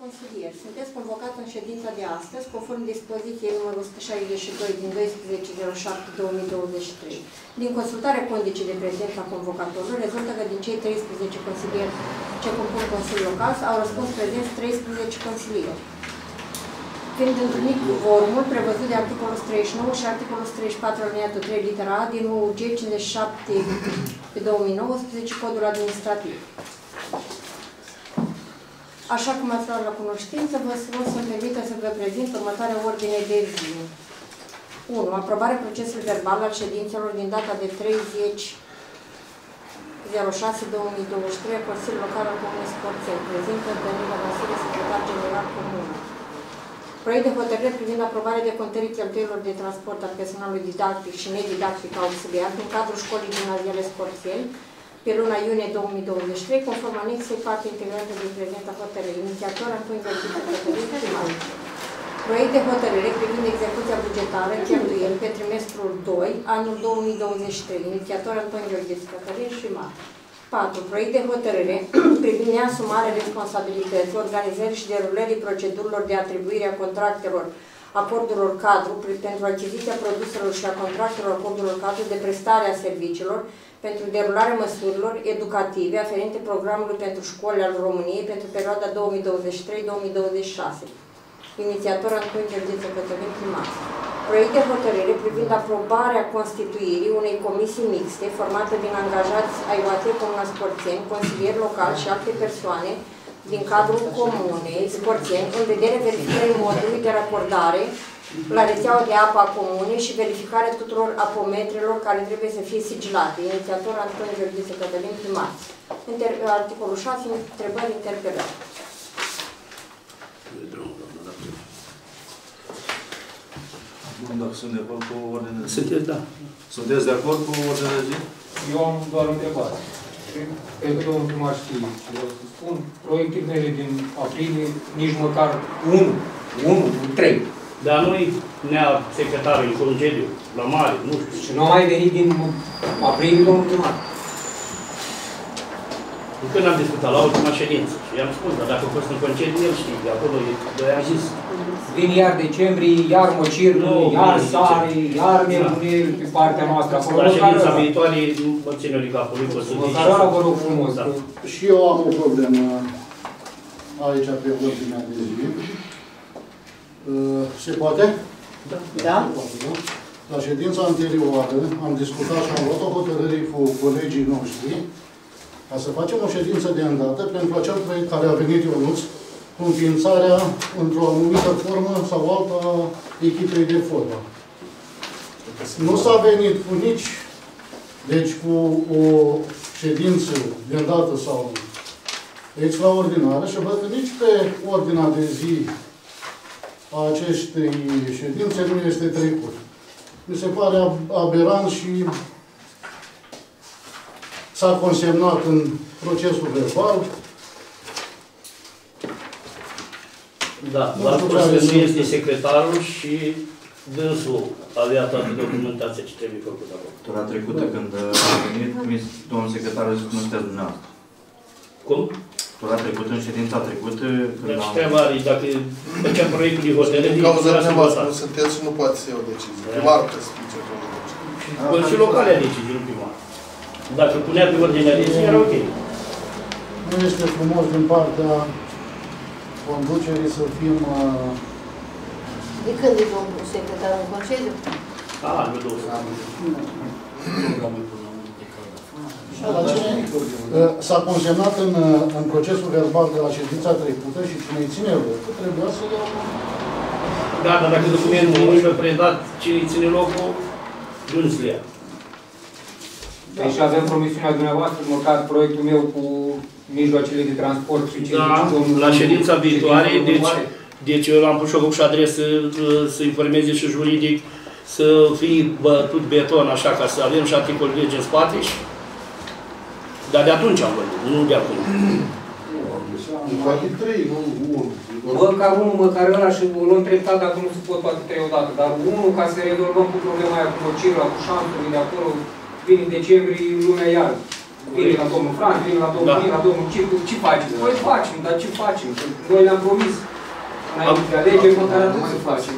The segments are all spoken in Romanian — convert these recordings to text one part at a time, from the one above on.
Consilieri, sunteți convocat în ședința de astăzi, conform dispoziției numărul 162 din 12.07.2023. Din consultarea condicii de prezență a convocatorului, rezultă că din cei 13 consilieri ce compun Consiliul Local au răspuns prezenți 13 consilieri. Fiind întrunit quorumul prevăzut de articolul 39 și articolul 34 alineatul 3 litera A din UG 57 pe 2019, Codul Administrativ. Așa cum ați luat la cunoștință, vă rog să-mi permită să vă prezint următoarea ordine de zi. 1. Aprobarea procesului verbal al ședințelor din data de 30.06.2023 a Consiliului Local al Comunei Sporțeni. Prezintă Danila Vasile, secretar general comun. Proiect de hotărâre privind aprobarea de contării cheltuielor de transport al personalului didactic și nedidactic auxiliar din cadrul școlii gimnaziale Sporțeni pe luna iunie 2023, conform anexei parte integrată din prezenta hotărâre. Inițiator Antonie Gărgiță, Cătălin Primar. Proiect de hotărâre privind execuția bugetară cheltuieli pe trimestrul 2, anul 2023. Inițiator Antonie Gărgiță, Cătălin Primar. 4. Proiect de hotărâre privind neasumarea responsabilității, organizării și derulării procedurilor de atribuire a contractelor, acordurilor cadru pentru achiziția produselor și a contractelor acordurilor cadru de prestare a serviciilor pentru derularea măsurilor educative aferente programului pentru școli al României pentru perioada 2023-2026. Inițiator Antonie Gărgiță, Cătălin Primar. Proiect de hotărâre privind aprobarea constituirii unei comisii mixte formate din angajați ai UAT Comuna Sporțeni, consilieri locali și alte persoane din cadrul comunei Sporțeni în vederea verificării modului de raportare la rețeaua de apă a comunei și verificarea tuturor apometrelor care trebuie să fie sigilate. Inițiator Antonie Gărgiță, Cătălin Primar. Articolul 6. Întrebări, interpelări. Dacă sunt de acord cu ordinea de zi. Sunteți, da. Sunteți de acord cu ordinea de zi? Eu am doar o întrebare. Cred că domnul primar știe ce vreau să spun. Proiectele mele din aprilie, nici măcar 3. Dar noi nea secretarul în concediu, la mare, nu știu. Și nu a mai venit din aprilie domnul primar. Când am discutat la ultima ședință și i-am spus, dar dacă a fost în concediu, el știe, de acolo i-am zis. Vin iar decembrie, iar măcirul, iar sare, iar nebunel pe partea noastră. La ședința viitoare mă ține de capul lui, Măcarala, vă rog frumos. Și eu am o problemă aici pe ordinea de zi. Se poate? Da. La ședința anterioară am discutat și am luat o hotărâre cu colegii noștri ca să facem o ședință de îndată pentru acel proiect care a venit Ionuț cu înființarea într-o anumită formă sau alta echipei de fotbal. Nu s-a venit cu nici, deci cu o ședință de îndată sau extraordinară și văd că nici pe ordinea de zi a acestei ședințe nu este trecut. Mi se pare aberant și s-a consemnat în procesul verbal. Da, v-a spus că nu este secretarul și dânsul avea toată documentația ce trebuie făcută acolo. Tura trecută, când a venit, domnul secretar a zis că nu sunteți dumneavoastră. Cum? Tura trecută, în ședința trecută, când Dar am... ce treaba are, dacă făcea proiectul de hotărâre... Din cauza dumneavoastră nu sunteți și nu poate să iau decizie. Primarul trebuie să fie ce Consiliul Local a decis din primar. Dacă punea pe ordinea de zi, era ok. Nu este frumos din partea conducerii să fim... De când e domnul secretar în concediu? Nu două. S-a consemnat în procesul verbal de la ședința trecută și cine îi ține locul trebuia să ia... Da, dar dacă documentul nu și-a predat cine îi ține locul, nu se ia. Deci avem promisiunea dumneavoastră, măcar proiectul meu cu mijloacele de transport și ce la ședința viitoare, deci eu l-am pus și adresă să informeze și juridic să fie bătut beton așa ca să avem și articol lege în spate și... Dar de atunci am vorbit, nu de acum. Poate 3, nu 1. Măcar unul, măcar ăla și o luăm treptat dacă nu se pot toate 3 odată. Dar unul ca să rezolvăm cu problema aia cu măcirul, cu șanțurile de acolo, vine decembrie, lumea iar. Vine la domnul Frank, vine la domnul Vine, la domnul Cicu, ce facem? Păi facem, dar ce facem? Că noi le-am promis înainte de alegeri, măcar atât să facem.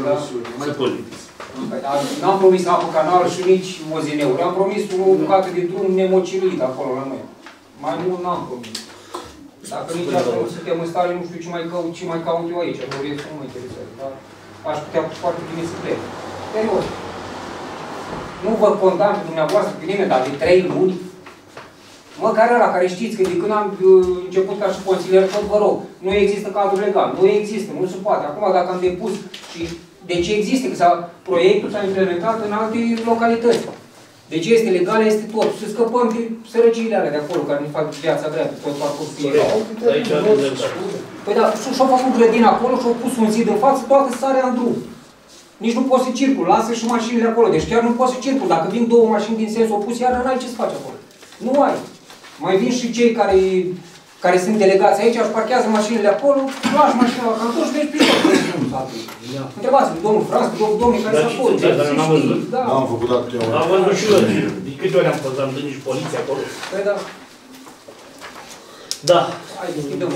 N-am promis apă canală și nici OZN-uri. Am promis o bucată de drum nemociruit acolo la noi. Mai mult n-am promis. Dacă nici asta nu suntem în stare, nu știu ce mai caut eu aici. Nu mă interesează, dar aș putea foarte bine să plec. Serios. Nu vă condamn pe dumneavoastră pe nimeni, dar de 3 luni, măcar ăla care știți că de când am început ca și consilier, tot vă rog, nu există cadru legal, nu există, nu se poate. Acum dacă am depus și de ce există? Că proiectul s-a implementat în alte localități. Deci este legal, este tot. Să scăpăm de sărăciile alea de acolo, care ne fac viața grea pe tot parcursul. Păi da, și-au făcut grădina acolo și-au pus un zid în față, toată sarea în drum. Nici nu poți să circul, lasă și mașinile acolo. Deci chiar nu poți să circul. Dacă vin 2 mașini din sens opus, iar n-ai ce să faci acolo. Nu ai. Mai vin și cei care sunt delegați aici, își parchează mașinile acolo, lași mașina la cantor și vezi prin întrebați-vă, domnul Franz, domnii care s-a fost. N-am văzut. N-am făcut atâtea ori. Am văzut și eu. De câte ori am fost, am întâlnit și poliția acolo. Păi da. Da. Hai, deschidem.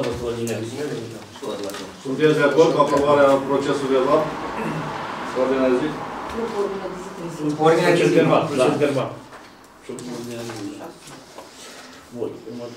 Sunteți de acord cu aprobarea procesului verbal? Sau ordinea de zi? Ordinea de zi. Proces verbal. Bun,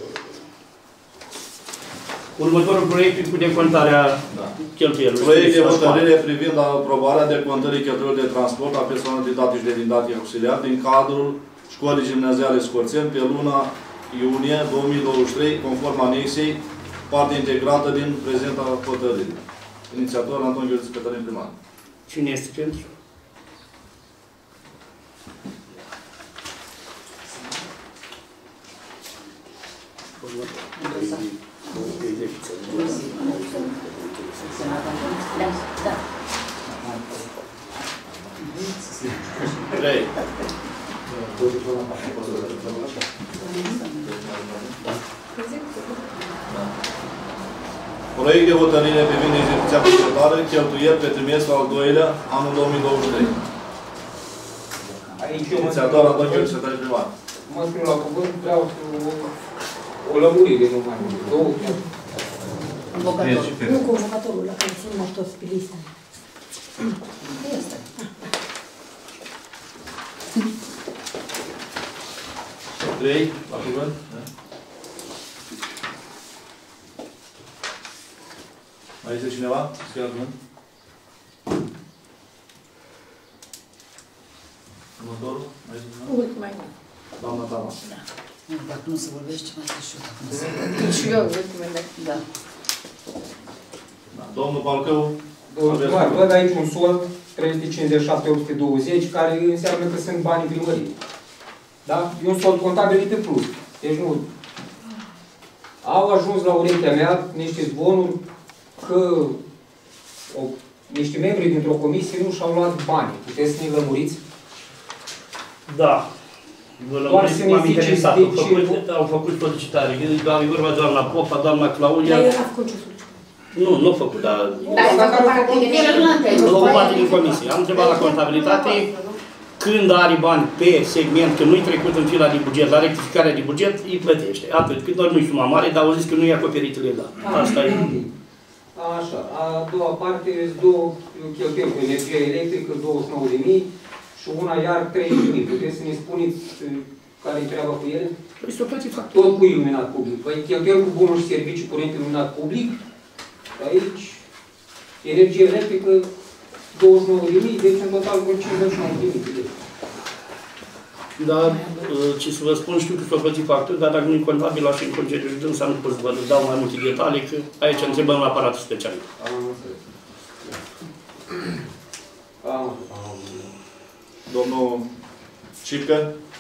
următorul proiect cu decontarea cheltuielor. Proiect de hotărâre privind aprobarea decontării cheltuielor de transport a persoanelor didactice de didactică auxiliar din cadrul Școlii Gimnaziale Scorțeni pe luna iunie 2023, conform anexei, parte integrată din prezenta hotărâre. Inițiator Anton Gheorghe Cătălin primar. Cine este pentru? Proiect de hotărâre privind execuția bugetară, cheltuieli pe trimestrul al 2-lea, anul 2023. Inițiator Anton Gheorghe Cătălin primar. Mă scriu la cuvânt, vreau o lămurire numai. 2. Nu convocatorul, la care sunt mai toți pe listă. Este. 3, la cuvânt. Mai este cineva? Scrie la cuvânt. Următorul? Mai este cineva? Ultima e. Doamna Tama. Nu, dacă nu se vorbește, mai este și eu, dacă nu se vorbește. Și eu, ultimele. Da. Domnul Palcău. Văd aici un sol 357.820, care înseamnă că sunt banii primării. Da? E un sol contabil pe plus. Deci nu. Au ajuns la urechea mea niște zvonuri că niște membri dintr-o comisie nu și-au luat bani. Puteți să ne lămuriți? Da. Vă lămuriți cum am interesat. Au făcut solicitare. E vorba doamna Popa, doamna Claudia. Dar eu n-am făcut ce solicitare. Nu a făcut, dar... Nu, o parte din comisie. Am întrebat la contabilitate când are bani pe segment, că nu-i trecut în fila de buget, la rectificarea de buget, îi plătește. Atât. Cât doar nu-i suma mare, dar au zis că nu e acoperit legal. Asta e. Așa. A doua parte, două cheltuieli cu energie electrică, 29.000 și una iar 30.000. Puteți să ne spuneți care-i treaba cu ele? Păi s-o plătit fapt. Tot cu iluminat public. Păi cheltuieli cu bunuri și servicii curent iluminat public. Aici, energie electrică, 29.000, deci în total cu 59.000. Dar, ce să vă spun, știu că s-o plătit factul, dar dacă nu-i contabil, așa în concediu și dânsa, nu pot să vă dau mai multe detalii, că aici întrebăm la aparatul special. Domnul Cică.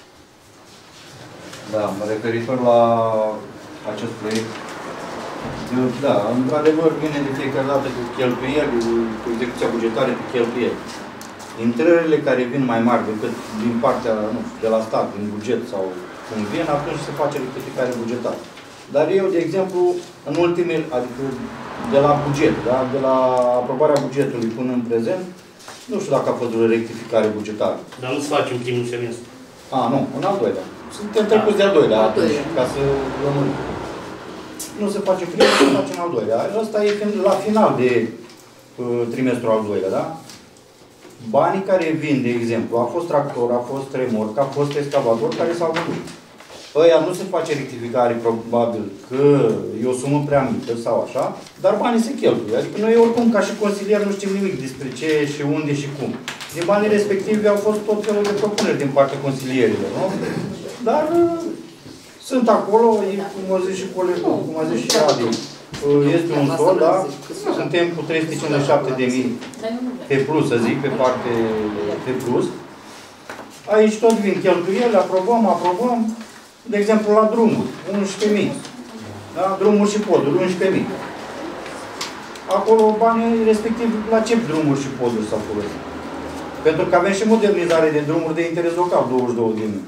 Da, referitor la acest proiect, da, într-adevăr vine de fiecare dată cu cheltuieli, cu execuția bugetară pe cheltuieli. Intrările care vin mai mari decât din partea, nu știu, de la stat, din buget sau cum vin, atunci se face rectificare bugetară. Dar eu, de exemplu, în ultimele, adică de la buget, da, de la aprobarea bugetului până în prezent, nu știu dacă a fost o rectificare bugetară. Dar nu se face în primul semestru. Nu, în al doilea. suntem trecuți de-al doilea, ca să rămânem. Nu se face primul, se face în al doilea. Ăsta e la final de trimestrul al doilea, da? Banii care vin, de exemplu, a fost tractor, a fost remorc, a fost excavator care s-au vândut. Ăia nu se face rectificare, probabil, că e o sumă prea mică sau așa, dar banii se cheltuie. Adică noi oricum, ca și consilier, nu știm nimic despre ce și unde și cum. Din banii respectivi au fost tot felul de propuneri din partea consilierilor, nu? Dar sunt acolo, cum a zis și colegul, cum a zis și Adi, este un sol, da? Suntem cu 357.000 pe plus, să zic, pe parte pe plus. Aici tot vin cheltuieli, aprobăm. De exemplu, la drumuri, 11.000. Da? Drumuri și poduri, 11.000. Acolo banii respectiv la ce drumuri și poduri s-au folosit? Pentru că avem și modernizare de drumuri de interes local, 22.000.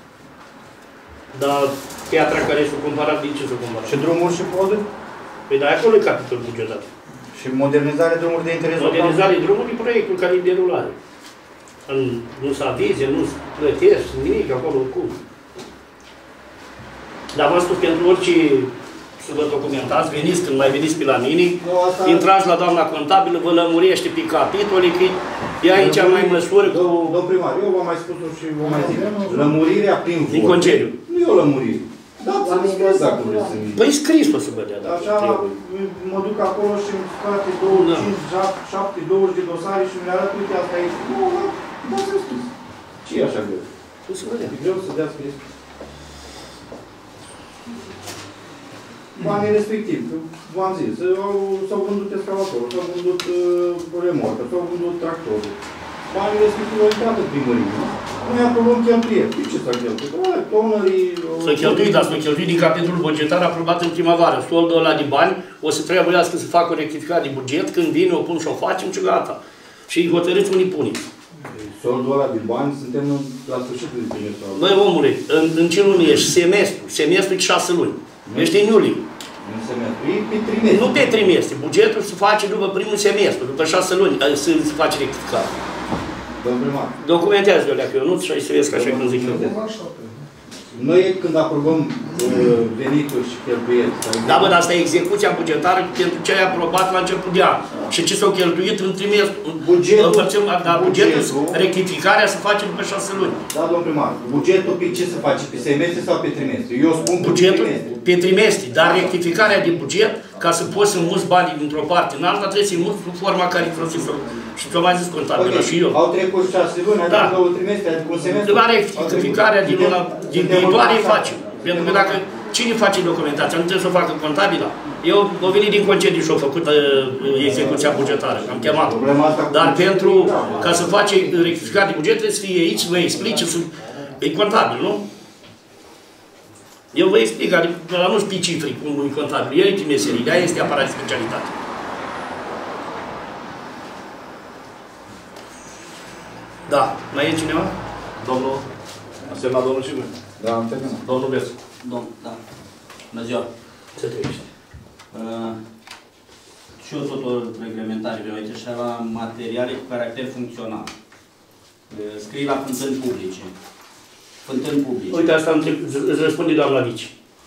Dar piatra care s-a cumpărat, din ce s-a cumpărat? Și drumuri și poduri? Păi da, acolo e capitolul bugetat. Și modernizare drumuri de interes local? Modernizare drumuri e proiectul care e derulare. Nu se avize, nu se plătești, nimic acolo, cum. Dar v-am spus, pentru orice să vă documentați, veniți când mai veniți pe la mine, intrați la doamna contabilă, vă lămurește pe capitole, că e aici mai măsură cu... Domn primar, eu v-am mai spus-o și vă mai zic. Lămurirea prin vot. Din concediu. Nu e o lămurire. Da, să-mi scris dacă vreți să mi... Păi scris o să vedea, dacă așa, mă duc acolo și îmi scoate 25, 7, 20 de dosare și mi-le arăt, uite, asta e... Nu, da, să-mi scris. Ce e așa greu? O să vedea. E greu să dea scris. Banii respectivi, v-am zis, s-au vândut excavatorul, s-au vândut remorcă, s-au vândut tractorul. Banii respectivi au intrat în primărie, nu? Noi aprobăm cheltuieli. De ce s-a cheltuit? Tonerii... S-a cheltuit, dar s-a cheltuit din capitolul bugetar aprobat în primăvară. Soldul ăla de bani o să trebuiască să facă o rectificare de buget, când vine, o pun și o facem și gata. Și îi hotărâți unii punii. Soldul ăla de bani, suntem la sfârșitul de trimestru. Băi, omule, în ce lume ești? Semestru. Semestru e 6 luni. Ești în iulie. În semestru. E pe trimestru. Nu pe trimestru. Bugetul se face după primul semestru, după 6 luni, să face rectificare. Domnul primar. Documentează-o alea, că eu nu și să vezi așa cum zic eu. Noi când aprobăm venituri și cheltuieli... Da, bă, dar asta e execuția bugetară pentru ce ai aprobat la început de an. Și ce s-au cheltuit în trimestru. Bugetul, rectificarea se face după 6 luni. Da, domnul primar. Bugetul pe ce se face? Pe semestre sau pe trimestre? Eu spun bugetul pe trimestre, dar rectificarea de buget, ca să poți să muți banii dintr-o parte în alta, trebuie să-i muți sub forma care îi folosiți. Și ți-o mai zis contabilă și eu. Au trecut 6 luni, adică 2 trimestre, adică un semestru. La rectificarea din viitoare îi facem. Pentru că dacă cine face documentația, nu trebuie să o facă contabila. Eu am venit din concediu și am făcut execuția bugetară, am chemat. Dar pentru ca să face rectificarea de buget, trebuie să fie aici, să vă explice, e contabil, nu? Eu vă explic, dar nu știu cifre cum e contabil, el e pe meserie, de-aia este aparat de specialitate. Da. Mai e cineva? Domnul, a semnat domnul Cigu? Da, am terminat. Domnul Beț. Domnul, da. Bună ziua. Ce trăiești? Și eu tot o reglementare vreau aici, așa la materiale cu caracter funcțional. Scrii la fântâni publice. Fântâni publice. Uite, asta îți răspunde doamna Vici.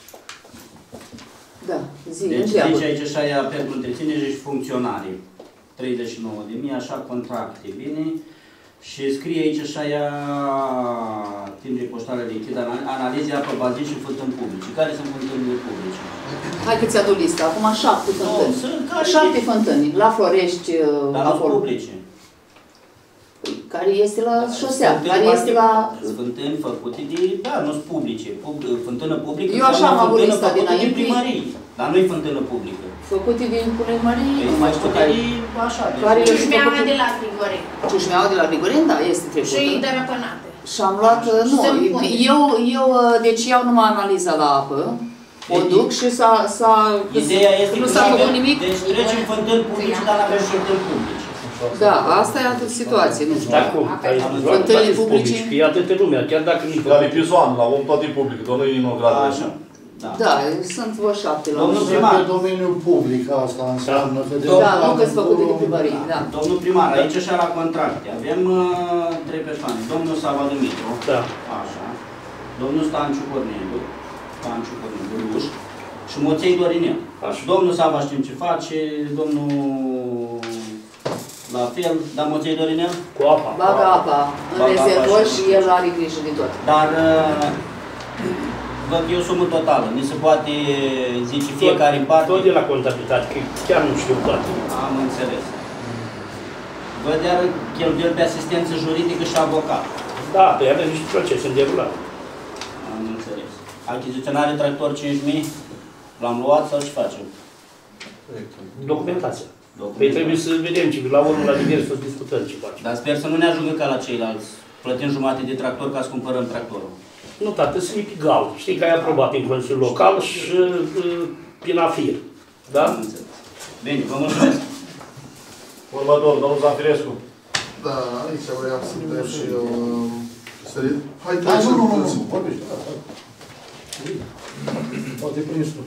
Da, zi, deci zice aici așa, pentru întreținere și funcționare. 39.000, așa, contracte, bine. Și scrie aici așa, timbre poștale lichid, analize apă bazin și fântâni publice. Care sunt fântânile publice? Hai că ți-adu lista. Acum 7 fântâni. 7 fântâni. La Florești. Dar la publice. Care este la șosea. Care este la... Fântâni făcute de... Da, nu sunt publice. Fântână publică. Eu așa am avut lista dinainte. Primării. Dar nu-i fântână publică. Făcute din primării. Mai știu care e așa. Ciușmeaua de la Grigoren. Ciușmeaua de la Grigoren, da, este trecută. Și dărăpânată. Și am luat, nu, deci iau numai analiza la apă, o duc și Ideea este nu s-a făcut nimic. Deci trecem fântâni publice, dar la avem și fântâni publice. Da, asta e altă situație, nu știu. Dar cum? Fântânile publice. E atâtea lumea, chiar dacă nu-i Dar e pizoan, la un toate public, dar nu e inograt. Așa. Da, sunt vreo 7 la Domnul Pe primar. domeniul public asta înseamnă că... Da, nu că-s făcute de primărie, da. Domnul primar, aici așa la contracte. Avem 3 persoane. Domnul Sava Dumitru. Da. Așa. domnul Stanciu Corneliu, Ruș, și Moței Dorinel. Domnul Sava știm ce face, domnul la fel, dar Moței Dorinel? Cu apa. Bagă apa în rezervor și el are grijă de tot. Dar văd eu sumă totală, ni se poate zice fiecare în parte? Tot de la contabilitate, că chiar nu știu toate. Am înțeles. Văd iar cheltuieli pe asistență juridică și avocat. Da, pe avem niște procese în derulare. Am înțeles. Achiziționare tractor 5.000, l-am luat sau ce facem? Documentația. Păi trebuie să vedem ce, la urmă, la divers, să discutăm ce facem. Dar sper să nu ne ajungă ca la ceilalți. Plătim jumate de tractor ca să cumpărăm tractorul. Nu, tată, să iei pe gal. Știi că ai aprobat prin Consiliul Local și prin AFIR. Da? Am înțeles. Bine, vă mulțumesc. Următor, domnul Zanfirescu. Da, aici vreau să dăm și eu sărit. Hai, nu, vorbește. Poate prins tu.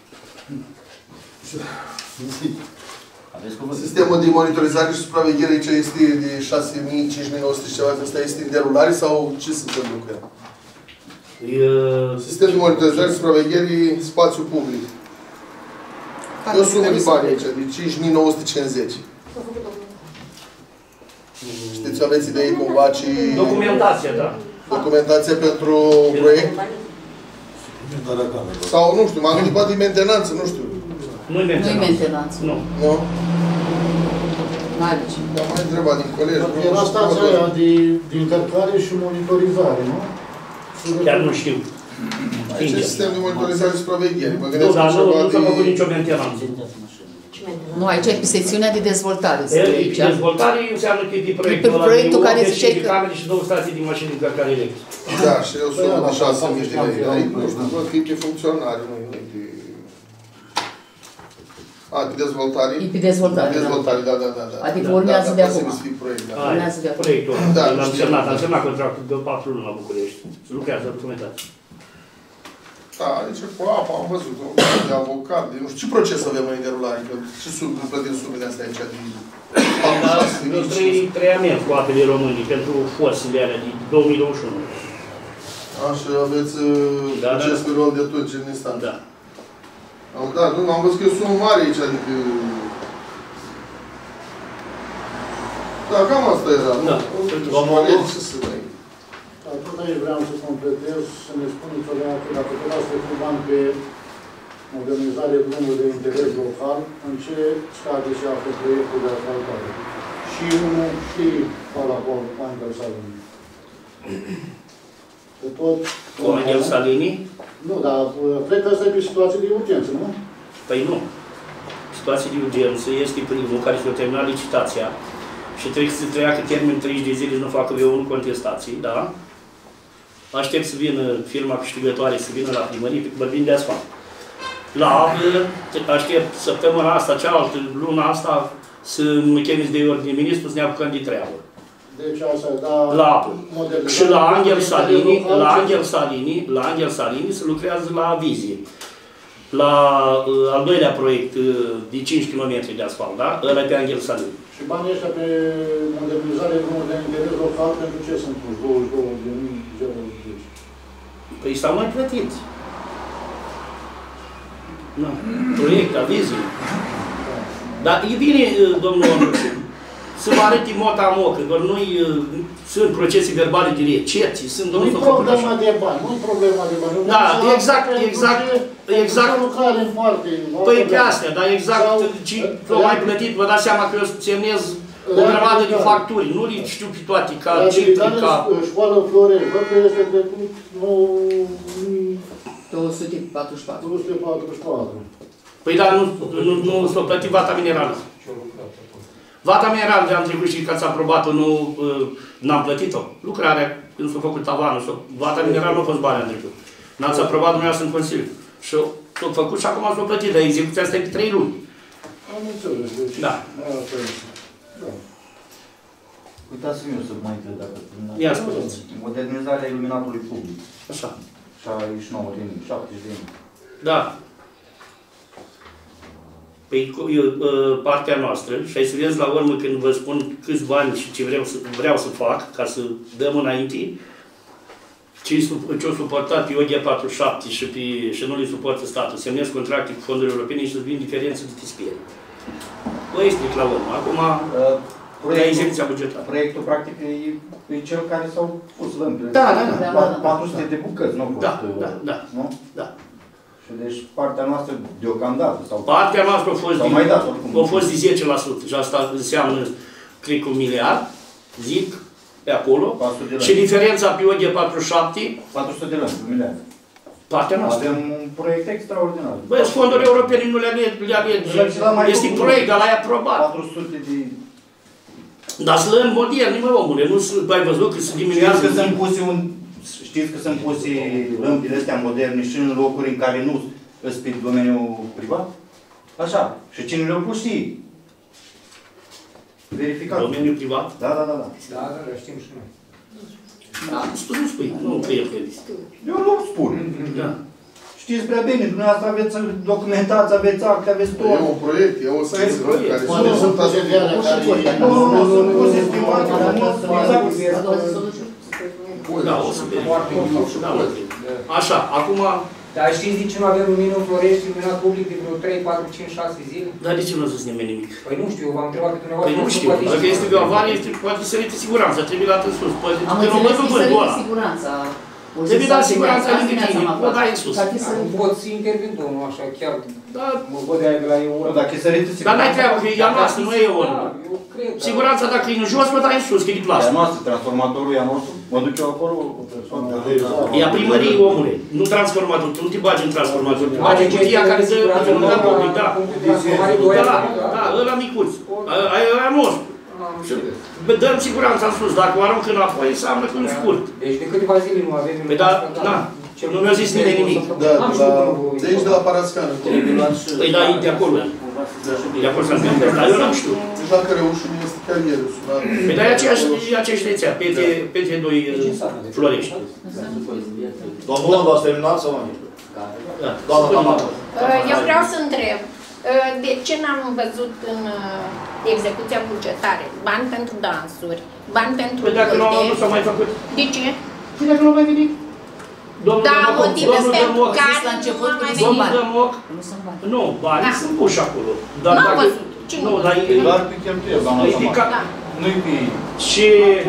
Sistemul de monitorizare și supraveghere aici este de 6.000-5.900 și ceva, asta este în derulare sau ce se întâmplă cu el? Sistem de monitorizare și supraveghere spațiu public. E o sumă de bani aici, de 5.950. Știți, aveți idei cumva ce... Documentația, da. Documentația pentru proiect? Sau, nu știu, m-am gândit poate mentenanță, nu știu. Nu-i mentenanță. Nu. Nu? N-are ce. Am mai întrebat din colegi. Era stația aia de încărcare și monitorizare, nu? Chiar nu știu. Aici e sistem de monitorizare și supraveghere. Nu, dar nu s-a făcut nicio mentenanță. Nu, aici e pe secțiunea de dezvoltare. Dezvoltare înseamnă că e de proiectul care zice că... camere și 2 stații de mașini de încărcare electrică. Da, și eu sunt de 6.000 de lei. Nu știu, văd că e pe funcționare, nu e de... A, pe dezvoltare? E pe dezvoltare, da. Dezvoltare, da. Adică urmează de acum. Urmează de acum. Proiectul. Am semnat contractul de 4 luni la București. Se lucrează documentație. Da, deci cu apa am văzut, de avocat, de nu știu, ce proces avem în derulare? Ce plătim sumele astea aici de... Trei amenzi cu apele românii pentru forțele alea din 2021. Așa, aveți proces pe rol de atunci în instanță. Da. Da, nu, am văzut că e o sumă mare aici, adică... Da, cam asta era, nu? Da. Ce să mai... Tot aici vreau să completez, să ne spuneți o dată, dacă puteți să fie bani pe modernizare drumului de interes local, în ce stadiu se află proiectul de asfaltare? Și unul, și Palacol, Angel Salini. Că tot... Cu Angel Salini? Nu, dar cred că asta e pe situație de urgență, nu? Păi nu. Situația de urgență este primul care s-a terminat licitația și trebuie să treacă termen 30 de zile să nu facă V1 contestații, da? Aștept să vină firma câștigătoare, să vină la primărie, pentru că vorbim de asfalt. La apă, aștept săptămâna asta, cealaltă, luna asta, să mă chemiți de ordine ministru, să ne apucăm de treabă. Deci asta e, da... La apă. Și la Angel Salini se lucrează la vizie. La al doilea proiect de 5 km de asfalt, da? Ăla e pe Angel Salini. Și banii ăștia pe modernizare drumului de interes local, pentru ce sunt puși? 22.000. Păi s-au mai plătit. Nu. Proiect, avizie. Dar e bine, domnul Andrușu, să vă arăt în mota-mo, că doar noi sunt procese verbale de recepții, sunt domnul nu-i problema de bani, nu-i problema de bani. Da, exact. Păi pe astea, dar exact ce v-au mai plătit, vă dați seama că eu semnez o grămadă de facturi, nu le știu pe toate, ca cifri, ca... Școală Florești, văd că este trecut 244. 244. Păi dar nu s-a plătit vata minerală. Vata minerală de-am trecut și că ați aprobat-o, n-am plătit-o. Lucrarea, când s-a făcut tavanul, vata minerală nu a fost bani în trecut. N-ați aprobat dumneavoastră în Consiliu. Și s-a făcut și acum s-a plătit, dar execuția asta e pe 3 luni. Am înțeles, deci... Da. Uitați-mi eu să mai întreb dacă... Ia spuneți. Modernizarea iluminatului public. Așa. 69.000, 70.000. Da. Păi partea noastră, și ai să vezi la urmă când vă spun câți bani și ce vreau să fac, ca să dăm înainte, ce-au suportat pe OG47 și nu le suportă statul, semnesc contracte cu fonduri europene și să-ți vin diferență de tispiere. Vă explic la urmă. Acum, execuția bugetară. Proiectul, practic, e cel care s-au pus lămpile. Da. 400 de bucăți, nu au fost. Da. Și deci partea noastră deocamdată sau... Partea noastră a fost de 10% și asta înseamnă, cred că 1 miliard, zic, pe acolo. Și diferența pe OG47... 400 de lămpi, 1 miliard. Partea noastră. Avem un proiect extraordinar. Băi, fonduri europene nu le alegi. Este proiect, dar l-ai aprobat. 400 de... Dar slămi moderni, mă, omule, nu ai văzut că se diminuează... Știți că sunt puse lămpile astea moderne și în locuri în care nu sunt pe domeniul privat? Așa. Și cine le-au pus știi? Verificat. Domeniul privat? Da, știm și noi. Da, nu spui, nu că e feliz. Eu nu spun. Da. Știți prea bine, dumneavoastră aveți documentați, aveți acte, aveți tot. E un proiect, e o schimbă care sunt Nu, sunt puse stimate, Da, o să vedem. Așa, acum... Dar știți de ce nu avem lumină în Florești, iluminat public de vreo 3, 4, 5, 6 zile? Dar de ce nu a zis nimeni nimic? Păi nu știu, v-am întrebat pe dumneavoastră. Păi nu știu, dacă este o avarie, poate sărită siguranța, trebuie dată în sus. Am înțeles că sărită siguranța. Trebuie dat siguranța lângă tine, o dai în sus. Nu pot să intervin, domnul, așa, chiar mă văd de aia de la eu. Dacă e sărită siguranța... Dar n-ai treabă, că e a noastră, nu e eu. Siguranța dacă e în jos, mă dai în sus, că e de plasă. E a noastră, transformatorul e a nostru. Mă duc eu acolo, o persoană. E a primăriei, omule, nu transformator. Tu nu te bagi în transformator, te bagi în cutia care dă la public, da. Da, ăla micuț. Aia e a nostru. Dăm siguranța în sus, dacă o aruncă înapoi, înseamnă că nu scurt. Deci de câteva zile nu avem... Păi da, nu mi-a zis nimeni nimic. Da, de aici de la Parascană. Păi da, e de acolo. De acolo s-a întâmplat, dar eu n-am știut. Deja că reușul mi este chiar ieri. Păi dar e aceeași rețea, PT2 Florești. Domnul Landu, ați terminat sau mai? Doamna Tamara. Eu vreau să întreb, de ce n-am văzut în execuția bugetară bani pentru dansuri, bani pentru... Păi dacă nu am avut, s-a mai făcut. De ce? Păi dacă nu am mai venit. Da, motive pentru care la început nu am mai când venit. Domnul Dămoc, nu, banii sunt puși acolo. Nu am văzut. Nu, dar e... Doar pe cheltuieli, doamna Tamara. Nu-i pe... Și...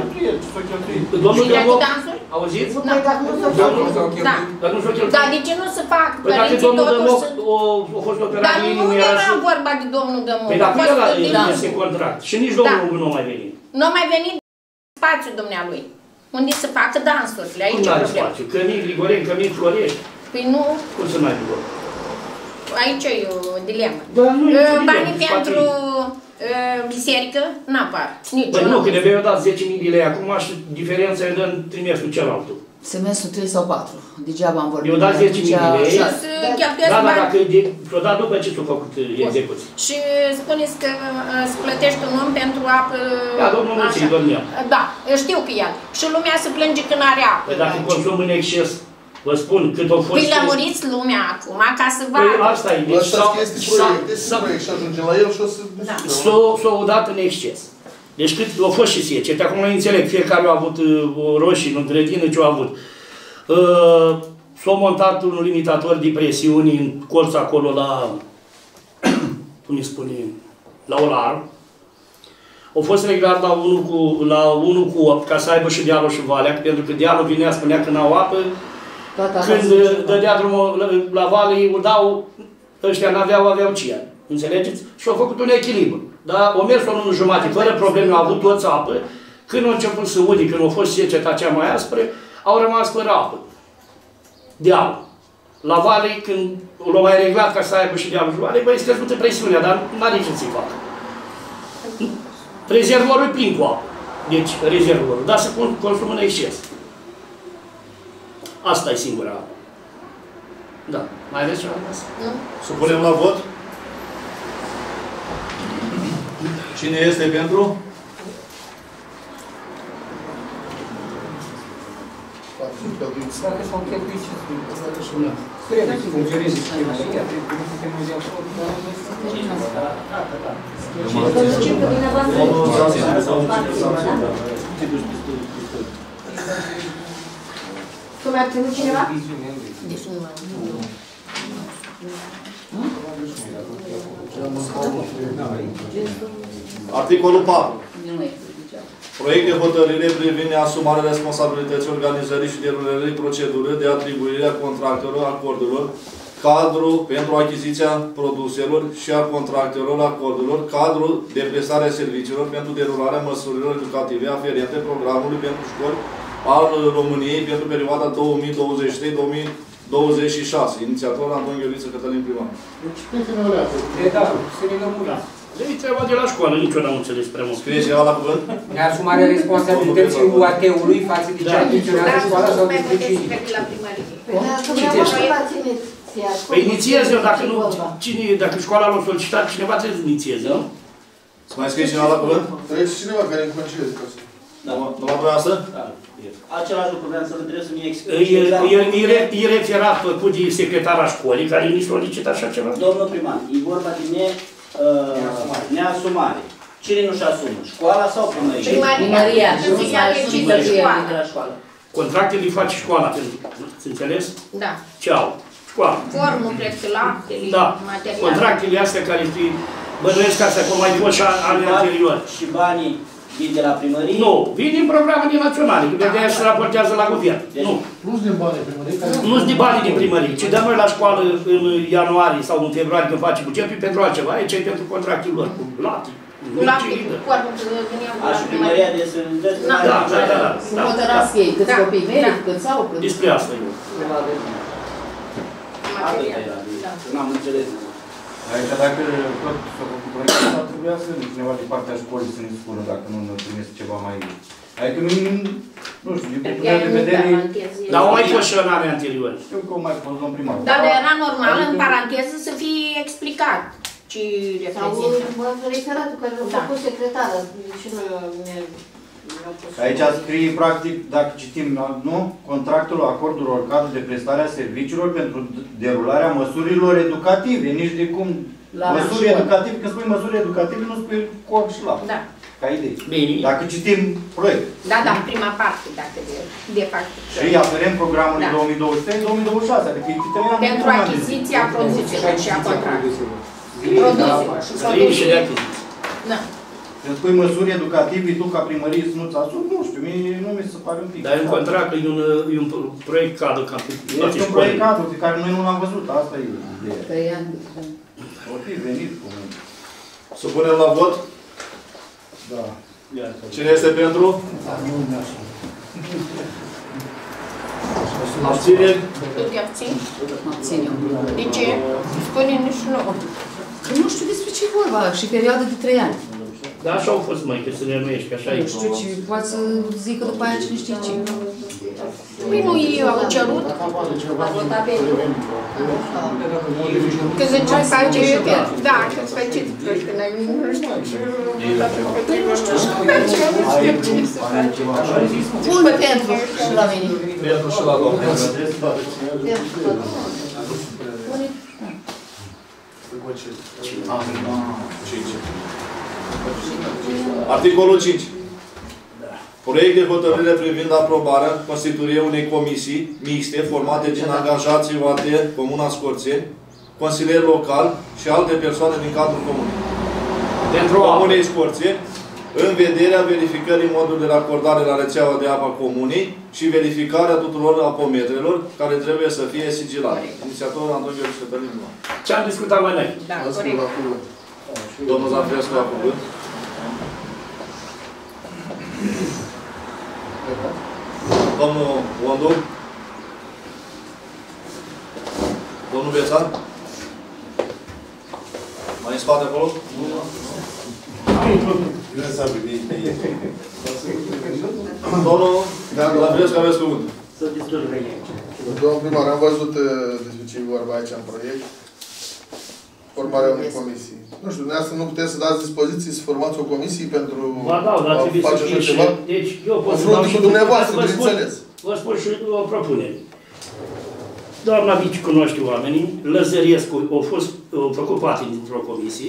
Domnul Dămoc, auziți? Dar nu s-o cheltuit. Dar de ce nu se fac părinții totuși să... a fost operat Dar de nu inimă, era vorba de domnul Dămoc. Păi dacă ăla este contract. Și nici domnul nu a mai venit. Nu a mai venit spațiul dumnealui. Unde să facă dansurile, aici cum e n-are problema. spațiu? Cămin, Grigoreni, Cămin, Florești. Păi nu... Cum să n-ai Grigor? Aici e o dilemă. Banii pentru biserică n-apar. Păi nu, că de-abia eu dat 10.000 de lei acum și diferența e dă în trimestrul cealaltul. Semestrul 3 sau 4. Degeaba am vorbit. Eu dat 10.000 de lei. Da, dar dacă s-o dat după ce s-a făcut execuție. Și spuneți că se plătește un om pentru apă... Da, domnul Mulței, domnia. Da, știu că el. Și lumea se plânge că n-are apă. Păi dacă consum în exces, vă spun cât au fost... Păi lămuriți lumea acum, ca să vadă. Păi asta e. Deci este proiect și ajunge la el și o să... S-o dat în exces. Deci cât au fost și secete, acum nu înțeleg, fiecare a avut roșii în grădină, ce au avut. S-a montat un limitator de presiuni în colț acolo la, cum îi spune, la Olar. Au fost reglat la 1 cu 8, ca să aibă și dealul și valea, pentru că dealul vinea, spunea că n-au apă. Când dădea drumul la vale, o dau, ăștia n-aveau, aveau cian. Înțelegeți? Și au făcut un echilibru. Dar o mers o lună jumate, fără probleme, au avut toți apă. Când au început să udi, când a fost seceta cea mai aspră, au rămas fără apă. Dealul. La vale, când l-au mai reglat ca să aibă și dealul și vale, băi, scăzută presiunea, dar n-are ce să-i facă. Rezervorul e plin cu apă. Deci, rezervorul. Dar se consumă în exces. Asta e singura apă. Da. Mai aveți ceva? Să punem la vot? Cine este pentru? Dacă s-au cheltuit și trebuie să funcționeze primăria, trebuie să te măzi acolo. S-a mai abținut cineva? Deci nu mai Articolul 4. Proiect de hotărâre privind asumarea responsabilității organizării și derulării procedurii de atribuire a contractelor, acordurilor, cadru pentru achiziția produselor și a contractelor, acordurilor, cadru de prestare a serviciilor pentru derularea măsurilor educative aferente programului pentru școli al României pentru perioada 2023-2026. Inițiator Anton Gheoriță, Cătălin Primar. Deci, pentru că le-a Da, să ne lămurim. Le-i treaba de la școală, nici eu n-am înțeles prea mult. Scrie ceva la cuvânt? Neasumarea responsabilității UAT-ului față de ceea ce funcționează școala sau de vecinii. la primărie. Păi inițiez eu, dacă nu, dacă școala l-a solicitat, cineva trebuie să inițieze, nu? Să mai scrie cineva la cuvânt? Trebuie cineva care îmi concedieze ca să... Doamna Broiasă? Da. Același lucru vreau să vă trebuie să mi explice. E referat făcut de secretara școlii, care nu solicită așa ceva? Domnul primar, e vorba de neasumare. Cine nu-și asumă? Școala sau primăria? Primăria. Nu școală. Contractele le face școala, să înțeles? Da. Ce au? Școala. Formul, prețul laptele, Da. materiale. Contractele astea care bănuiesc astea cum mai fost și anii anteriori. Și banii vin de la primărie? Nu, vin din programele naționale, că de aia se raportează la guvern. Nu. Plus din banii primării. Nu-s de banii din primărie, ci dăm noi la școală în ianuarie sau în februarie când face bugetul pentru altceva. Aici e pentru contractul lor, cu lapte. Cu lapte, cu formul, că veneam Și primăria de să... Da. Să hotărască ei câți copii merită, câți au, câți... Despre asta e. N-am înțeles. Aici, dacă tot s-a făcut proiectul, ar trebui să cineva din partea școlii să ne spună dacă nu ne trimis ceva mai... Adică nu știu, din punctul meu de vedere... Dar au mai fost și în anii anteriori. Știu că au mai fost domn primar. Dar era normal, în paranteză, să fie explicat ce reprezintă. Sau referatul care l-a făcut secretară și noi Aici scrie, practic, dacă citim, nu? Contractul acordurilor cadru de prestare a serviciilor pentru derularea măsurilor educative, nici de cum... Măsuri educative, când spui măsuri educative, nu spui corp și lapte. Da. Ca idei. Bine. Dacă citim proiect. Da, prima parte, dacă de fapt. Și aferent programului 2023-2026, adică e 3 ani. Pentru achiziția produselor și a contractelor. Produse și de achiziție. Da. Când spui măsuri educative, tu ca primărie să nu-ți asumi, nu știu, mie nu mi se pare un pic. Dar e un contract, e un proiect cadru ca pe toate școlile. Este un proiect cadru pe care noi nu l-am văzut, asta e ideea. 3 ani. O fi venit cu... Supunem la vot? Da. Cine este pentru? Abțineri? Tu te abțini? Abțin eu. De ce? Spune-ne și nouă. Că nu știu despre ce e vorba și perioada de 3 ani. Da, așa au fost, măi, că să ne nuiești, că așa e. Nu știu ce, poate să zică după aia cine știe ce. Păi nu ei au cerut. Că zice face... Da, că faceți proiecte, noi nu știu. Păi nu știu și cum ce să face. Pune pentru și la mine. Pentru și la domnul. Articolul 5. Proiect de hotărâre privind aprobarea constituirii unei comisii mixte formate din angajații UAT Comuna Scorțeni, consilier local și alte persoane din cadrul comunei. Pentru Comunei Scorțeni, în vederea verificării modului de acordare la rețeaua de apă comunei și verificarea tuturor apometrelor care trebuie să fie sigilate. Inițiatorul Anton Gheoriță Cătălin. Ce am discutat mai noi? Da, corect. Domnul Zanfrescu la cuvânt. Domnul Ondu. Domnul Bețan. Mai în spate acolo? Domnul Zanfrescu, aveți cuvânt. Domnul primar, am văzut despre ce e vorba aici în proiect. Formarea unei comisii. Nu știu, dumneavoastră nu puteți să dați dispoziții să formați o comisie pentru dar trebuie a face așa ceva? Deci, eu pot să dau și dumneavoastră, bineînțeles. Vă spun și o propunere. Doamna Vici cunoaște oamenii, Lăzăriescu a făcut parte dintr-o comisie.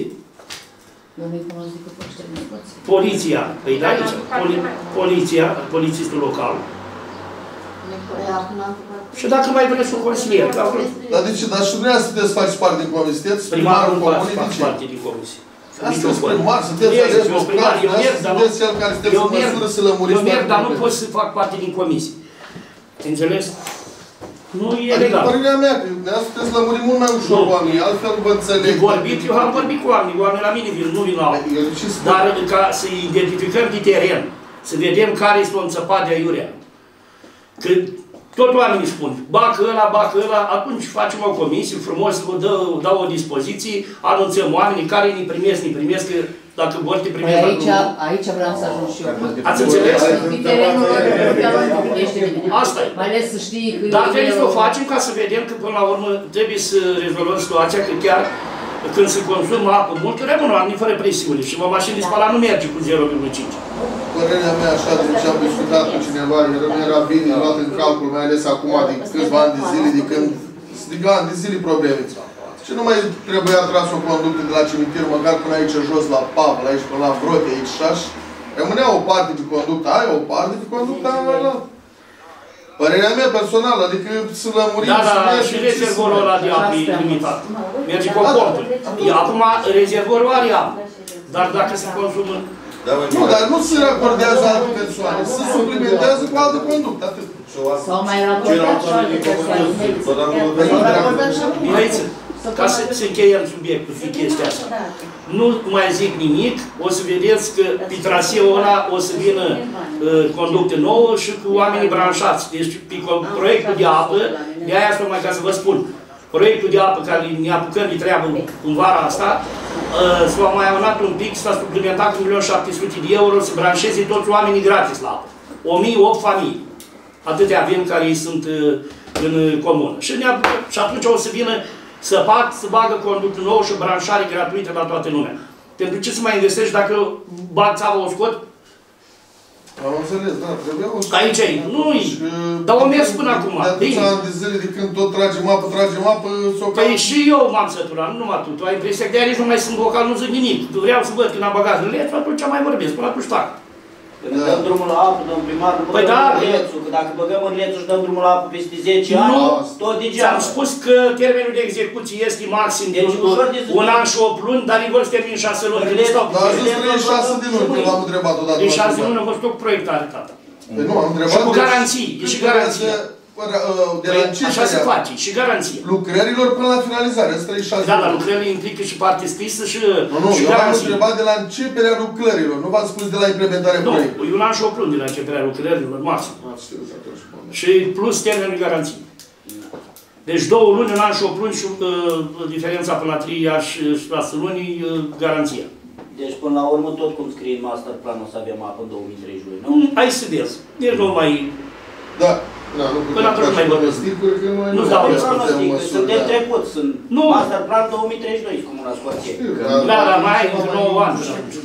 Poliția, păi de aici, polițistul local. Și dacă mai vreți un consilier, Dar de ce? Dar și dumneavoastră sunteți să faci parte din comisie? Sunteți primarul comunii, fac de ce? parte din comisie. Sunteți primar, sunteți ales local, sunteți cel care sunteți în măsură să lămuriți. Eu merg, dar nu pot să fac parte din comisie. Înțeles? Nu e legal. Adică părerea mea, că dumneavoastră sunteți lămuri mult mai ușor oamenii, altfel vă înțeleg. Vorbit, eu am vorbit cu oamenii la mine vin, nu vin la alții. Dar ca să identificăm de teren, să vedem care este o înțăpat de aiurea. Că tot oamenii spun, bacă ăla, atunci facem o comisie frumos, vă dau o dispoziție, anunțăm oamenii care ne primesc, că dacă vor te primesc... Aici vreau să ajung și eu. Ați înțeles? Asta e. Mai ales să știi că... Dar trebuie să o facem ca să vedem că până la urmă trebuie să rezolvăm situația, că chiar când se consumă apă mult, rămân oamenii fără presiune și o mașină de spălat nu merge cu 0,5. Părerea mea, așa, de ce am discutat cu cineva, nu era bine luat în calcul, mai ales acum, de câțiva ani de zile, de când, ani de zile probleme. Și nu mai trebuia tras o conductă de la cimitir, măcar până aici jos, la Pavl, aici până la Vrote, aici și așa. Rămânea o parte pe conducta aia, o parte pe conducta aia. Părerea mea personală, adică să lămurim... Da, și rezervorul ăla de apă e limitat. Merge cu portul. Acum rezervorul are apă. Dar dacă se consumă... Nu, dar nu se racordează alte persoane, se suplimentează cu altă conductă, atât. Sau mai racordat și alte persoane. Ca să încheiem subiectul pe chestia asta. Nu mai zic nimic, o să vedeți că pe traseul ăla o să vină conducte nouă și cu oamenii branșați. Deci pe proiectul de apă, de aia tocmai ca să vă spun, proiectul de apă care ne apucăm de treabă în vara asta, s-a mai aunat un pic, s-a suplimentat cu 1.700.000 de euro să branșeze toți oamenii gratis la apă. 1008 familii. Atâtea avem care sunt în comună. Și atunci o să vină să bagă conductul nou și branșare gratuită la toată lumea. Pentru ce să mai investești dacă bag țava o scot? Am înțeles, da, trebuia o scot. Aici e, nu-i. Dar o mers până acum. De atâția ani de zile de când tot tragem apă, Păi și eu m-am săturat, nu numai tu. Tu ai impresia că de aici nu mai sunt vocal, nu zic nimic. Vreau să văd când am băgat în lețul, atunci mai vorbesc, până atunci fac. Când dăm drumul la apă, domn primar, nu băgăm în lețul, că dacă băgăm în lețul și dăm drumul la apă peste 10 ani, tot degeaba. Ți-am spus că termenul de execuție este maxim de 1 an și 8 luni, dar ei vor să termin 6 luni. Dar a zis 36 de luni, când l-am întrebat odată. Din 6 luni a fost tot proiectare, tata. Nu, am întrebat... Și cu garanții, e și garanție. Așa se face, și garanție. Lucrărilor până la finalizare, ăsta e 6 luni. Da, dar lucrările implică și parte scrisă și garanție. Nu, eu am întrebat de la începerea lucrărilor, nu v-am spus de la implementarea proiectului. Nu, 1 an și 8 luni de la începerea lucrărilor, maxim. Și plus termenul de garanție. Deci 2 luni, 1 an și 8 luni și diferența până la 3 ani și 6 luni, garanția. Deci până la urmă, tot cum scrie în master plan, o să avem apă în 2032, nu? Hai să vezi. Deci nu mai... Da. Până atunci mai vorbesc. Nu-ți dau răspuns. Suntem trecuți. Master plan 2032, Comuna Scoție. Da, dar mai ai încă 9 ani.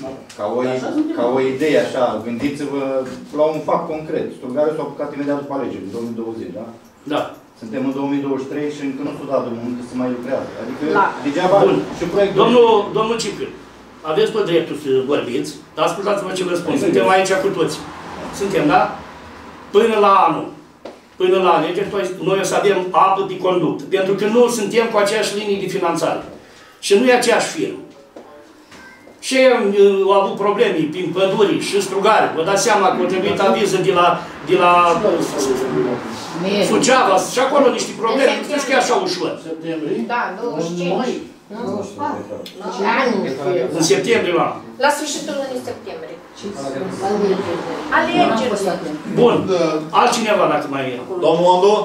Ca o idee așa, gândiți-vă la un fapt concret. Sturgarul s-a apucat imediat după alegeri, în 2020, da? Da. Suntem în 2023 și încă nu s-a dat drumul, încă se mai lucrează. Adică, degeaba și proiectul... Domnul Cipriu, aveți tot dreptul să vorbiți, dar ascultați-mă ce vă spun. Suntem aici cu toți. Suntem, da? Până la anul. Până la alegeri, noi o să avem apă de conductă. Pentru că nu suntem cu aceeași linii de finanțare. Și nu e aceeași firmă. Și au avut probleme prin păduri și strugari. Vă dați seama că au trebuit aviză de la Suceava și acolo niște probleme. Nu știți că e așa ușor. Da, 25. În septembrie la anul. La sfârșitul lunii septembrie. Alegeri. Bun. Altcineva dacă mai e. Domnul Andu?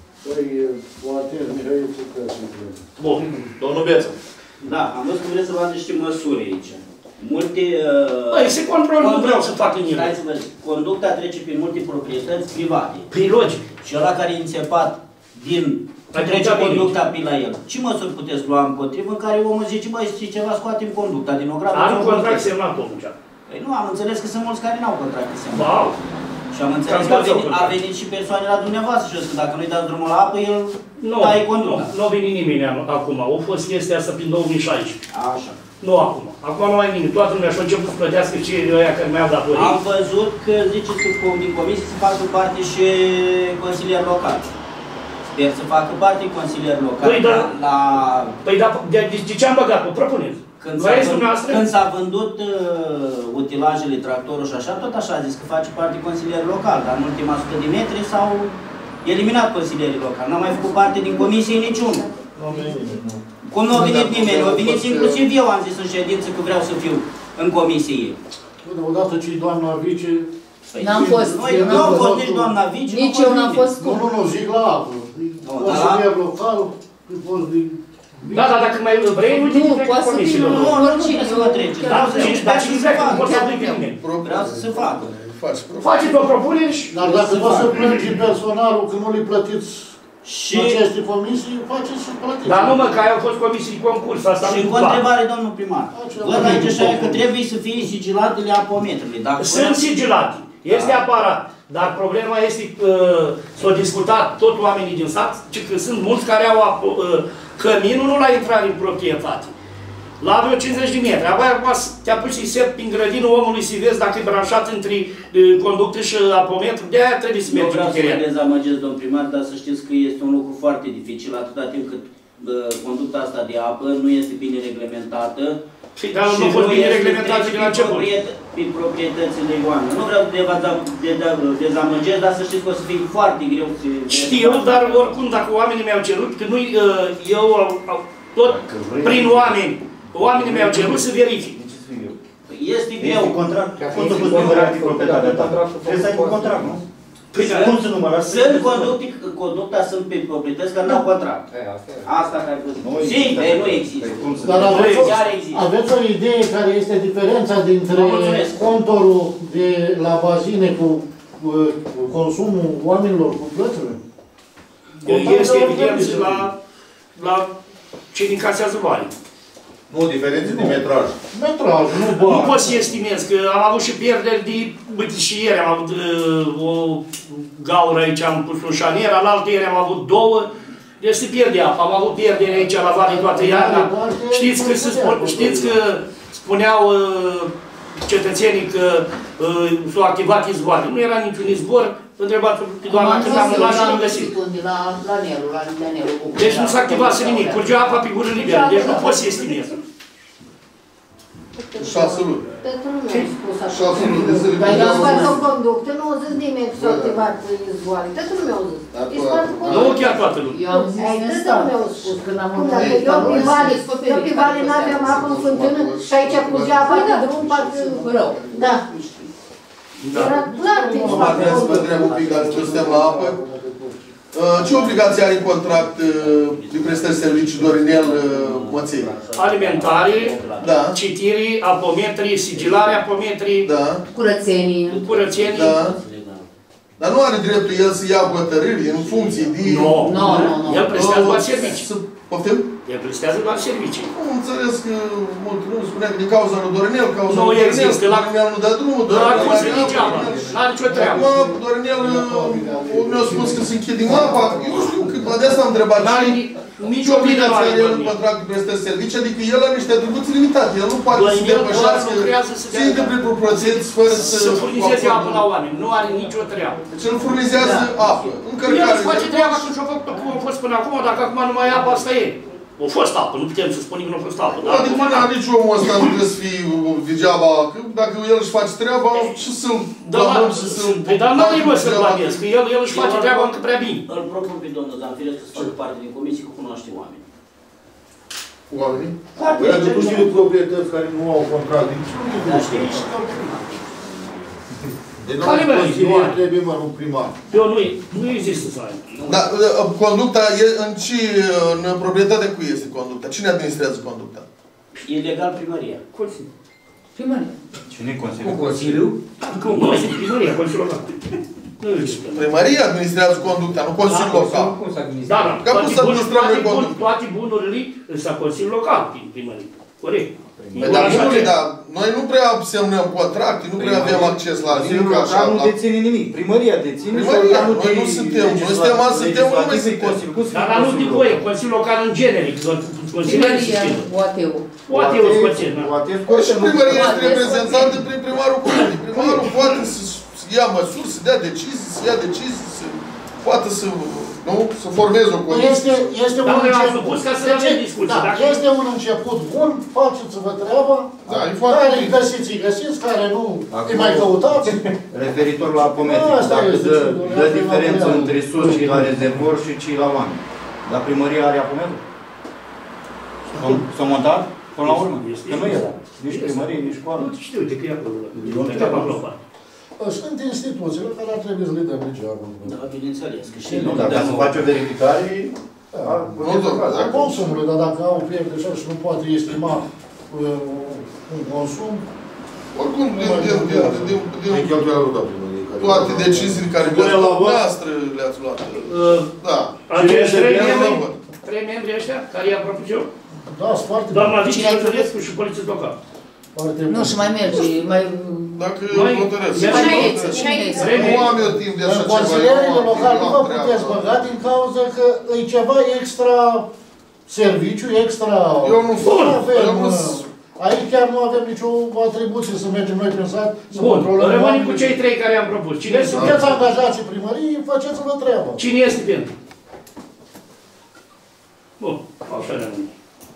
Bun. Domnul Beță. Da, am văzut că vreți să luați niște măsuri aici. Multe... Păi, se controlă, nu vreau să fac în ele. Stai să vă zic, conducta trece prin multe proprietăți private. Prin logic. Și ăla care e înțepat din... trece conducta pe la el. Ce măsuri puteți lua împotrivă în care omul zice, băi, știi ceva, scoatem conducta din o grabă? Are un contract semnat, omul. Păi nu, am înțeles că sunt mulți care n-au contract semnat. Wow. Și am înțeles că a venit și persoane la dumneavoastră și că dacă nu-i dați drumul la apă, el taie conducta. Nu a venit nimeni acum. A fost chestia asta prin 2016. Așa. Nu acum. Acum nu mai nimic. Toată lumea și-a început să plătească cei ăia care mai au datorii. Am văzut că ziceți că din comisie să facă parte și consilier local. Sper să facă parte consilier local. Păi da. Păi da, de ce am băgat-o? Propuneți. Când s-a vândut utilajele, tractorul și așa, tot așa a zis că face parte consilier local, dar în ultima 100 de metri s-au eliminat consilierii locali. N-am mai făcut parte din comisie niciunul. Cum nu a venit nimeni, a venit inclusiv eu, am zis în ședință că vreau să fiu în comisie. Bine, odată ce doamna vice... N-am fost. Nu am fost nici doamna vice, nici eu n-am fost cu. Nu, zic la apă. Consilier local, Da, dar dacă mai vrei, nu te trec cu comisiile. Nu, oricine să mă trece. Dar cine vrea că nu poți să duci pe nimeni. Vreau să se facă. Faceți o propunere și... Dar dacă poți să plângi personalul că nu le plătiți aceste comisii, faceți și plătiți. Dar nu mă, că au fost comisii de concurs, asta nu. Și încă o întrebare, domnul primar. Văd aici așa că trebuie să fie sigilatele apometrului. Sunt sigilate. Este aparat. Dar problema este că s-au discutat tot oamenii din sat, că sunt mulți care au căminul nu la intrare în proprietate. La vreo 50 de metri. Apoi te apuci să-i set prin grădină omului să vezi dacă e branșat între conductă și apometru. De-aia trebuie să mergi în teren. Eu vreau să vă dezamăgesc, domn primar, dar să știți că este un lucru foarte dificil atâta timp cât conducta asta de apă nu este bine reglementată. Și dar nu a fost bine reglementată din început. Prin proprietățile oamenilor. Nu vreau să vă dezamăgesc, dar să știți că o să fie foarte greu să... Știu, dar oricum dacă oamenii mi-au cerut, că nu eu tot prin oamenii mi-au cerut să verific. Este greu. Cum să poți număra de proprietatea ta? Trebuie să ai un contract, nu? Cum să număra? Sunt conducta sunt pe proprietăți care nu au contract. Asta care vreau să spun. Sincer, nu există. Dar aveți o idee care este diferența dintre contorul de la bazine cu consumul oamenilor, cu plățile? Este evident la cei din casează bani. Nu, diferențe de metraj. Metraj, nu bani. Nu poți să estimezi, că am avut și pierderi de... Uite, și ieri am avut o gaură aici, am pus un șanier, alaltă ieri am avut două. Deci se pierde apă. Am avut pierderi aici la vale toată iarna. Știți că spuneau cetățenii că s-au activat izvoare. Nu era niciun izvor. Întrebați pe doamna când am luat și nu găsit. Deci nu s-a activat nimic. Curgea apa pe gură liberă. Deci nu poți să estimezi. 6 luni. Pentru lumea a spus așa. 6 luni de zile. Dar eu fac o conductă, nu au zis nimeni că s-au activat izvoare. Pentru lumea au zis. Nu chiar toată lumea. Toată lumea au spus. Eu pe vale n-aveam apă în fântână și aici curgea apa de drum, parcă rău. Da. Era clar că nu mai vreau să vă întreb un pic dacă suntem la apă. Ce obligații are în contract de prestări servicii Dorinel Măței? Alimentare, citirii, apometrii, sigilare apometrii, curățenii. Dar nu are dreptul el să ia hotărâri în funcție de... Nu. El prestează doar servicii. Poftim? El prestează doar servicii. Am înțeles că multă lume spunea că din cauza lui Dorinel, cauza lui Dorinel, Dorinel nu dă drumul, Dorinel n-are nicio treabă. Dorinel mi-a spus că se închide în apa, eu știu că de asta am întrebat ce obligație are el în contract de prestări servicii, adică el are niște atribuții limitate, el nu poate să depășească, să intre prin proprietăți fără să... Să furnizeze apă la oameni, nu are nicio treabă. Deci el furnizează apă, încărcare... El își face treaba când și-a făcut cum a fost până acum, dacă acum nu mai e apă, asta e. A fost apă, nu putem să spunem că nu a fost apă. Adică nici omul ăsta nu trebuie să fie degeaba, dacă el își face treaba, și să-l blamăm și să-l... Dar nu are rost să-l blamez, că el își face treaba încă prea bine. Îl propun pe domnul Zanfirescu să facă parte din comisie, că cunoaște oameni. Oamenii? Păi dacă tu știi proprietăți care nu au contract, nici nu trebuie mă, nu primar. Eu nu există să ai. Dar conducta, în proprietate cui este conducta? Cine administrează conducta? E legal primăria. Consiliul. Primăria. Cine e Consiliul? Cu Consiliul? Nu, este primăria, Consiliul local. Primăria administrează conducta, nu Consiliul local. Da. Toate bunurile sunt la Consiliul local, primărie. Corect. Păi, dar bunule, dar noi nu prea semnăm contracte, nu prea avem acces la nimic așa. Nu deține nimic. Primăria deține. Primăria, noi nu suntem. Noi suntem numai Dar la nu din voie, Consiliul Local în generic. Primăria, OAT-ul. OAT-ul scoțen. Păi și primăria este reprezentată prin primarul comunei. Primarul poate să ia măsuri, să dea decizii, să ia decizii, să poate să, nu, să formeze o comisie. Este un început. Este un început bun, faceți-vă treaba. Da, e foarte care bine. îi găsiți, care nu îi mai căutați. Referitor la apometric, dacă dă diferență între sus și la rezervor și cei la oameni. Dar primăria are apometric? S-a montat? Până la urmă? Că nu era. Nici primărie, nici școală. Nu știu de că e acolo. Sunt instituțiile care ar trebui să le dăm degeaba. Da, bineînțeles. Nu, dacă se face o verificare, consumul, dar dacă au pierde și nu poate estima un consum. Oricum, din cheltuialul da primărie. Toate deciziile care noastră le-ați luat. Da. Acești trei membri ăștia care i-am propus eu? Da, sunt foarte bine. Doamna Vici Răzărescu și polițist local. Nu, și mai merge, mai... Dacă hotărăsc. Nu am eu timp de așa ceva. Consilierile locale nu vă puteți băga din cauza că e ceva extra serviciu, extra... Eu nu Aici chiar nu avem nicio atribuție să mergem noi prin sat, să controlăm. Rămânem cu cei trei care am propus. Cine sunteți angajații primăriei, faceți-vă treaba. Cine este pentru? Bun, așa rămâne.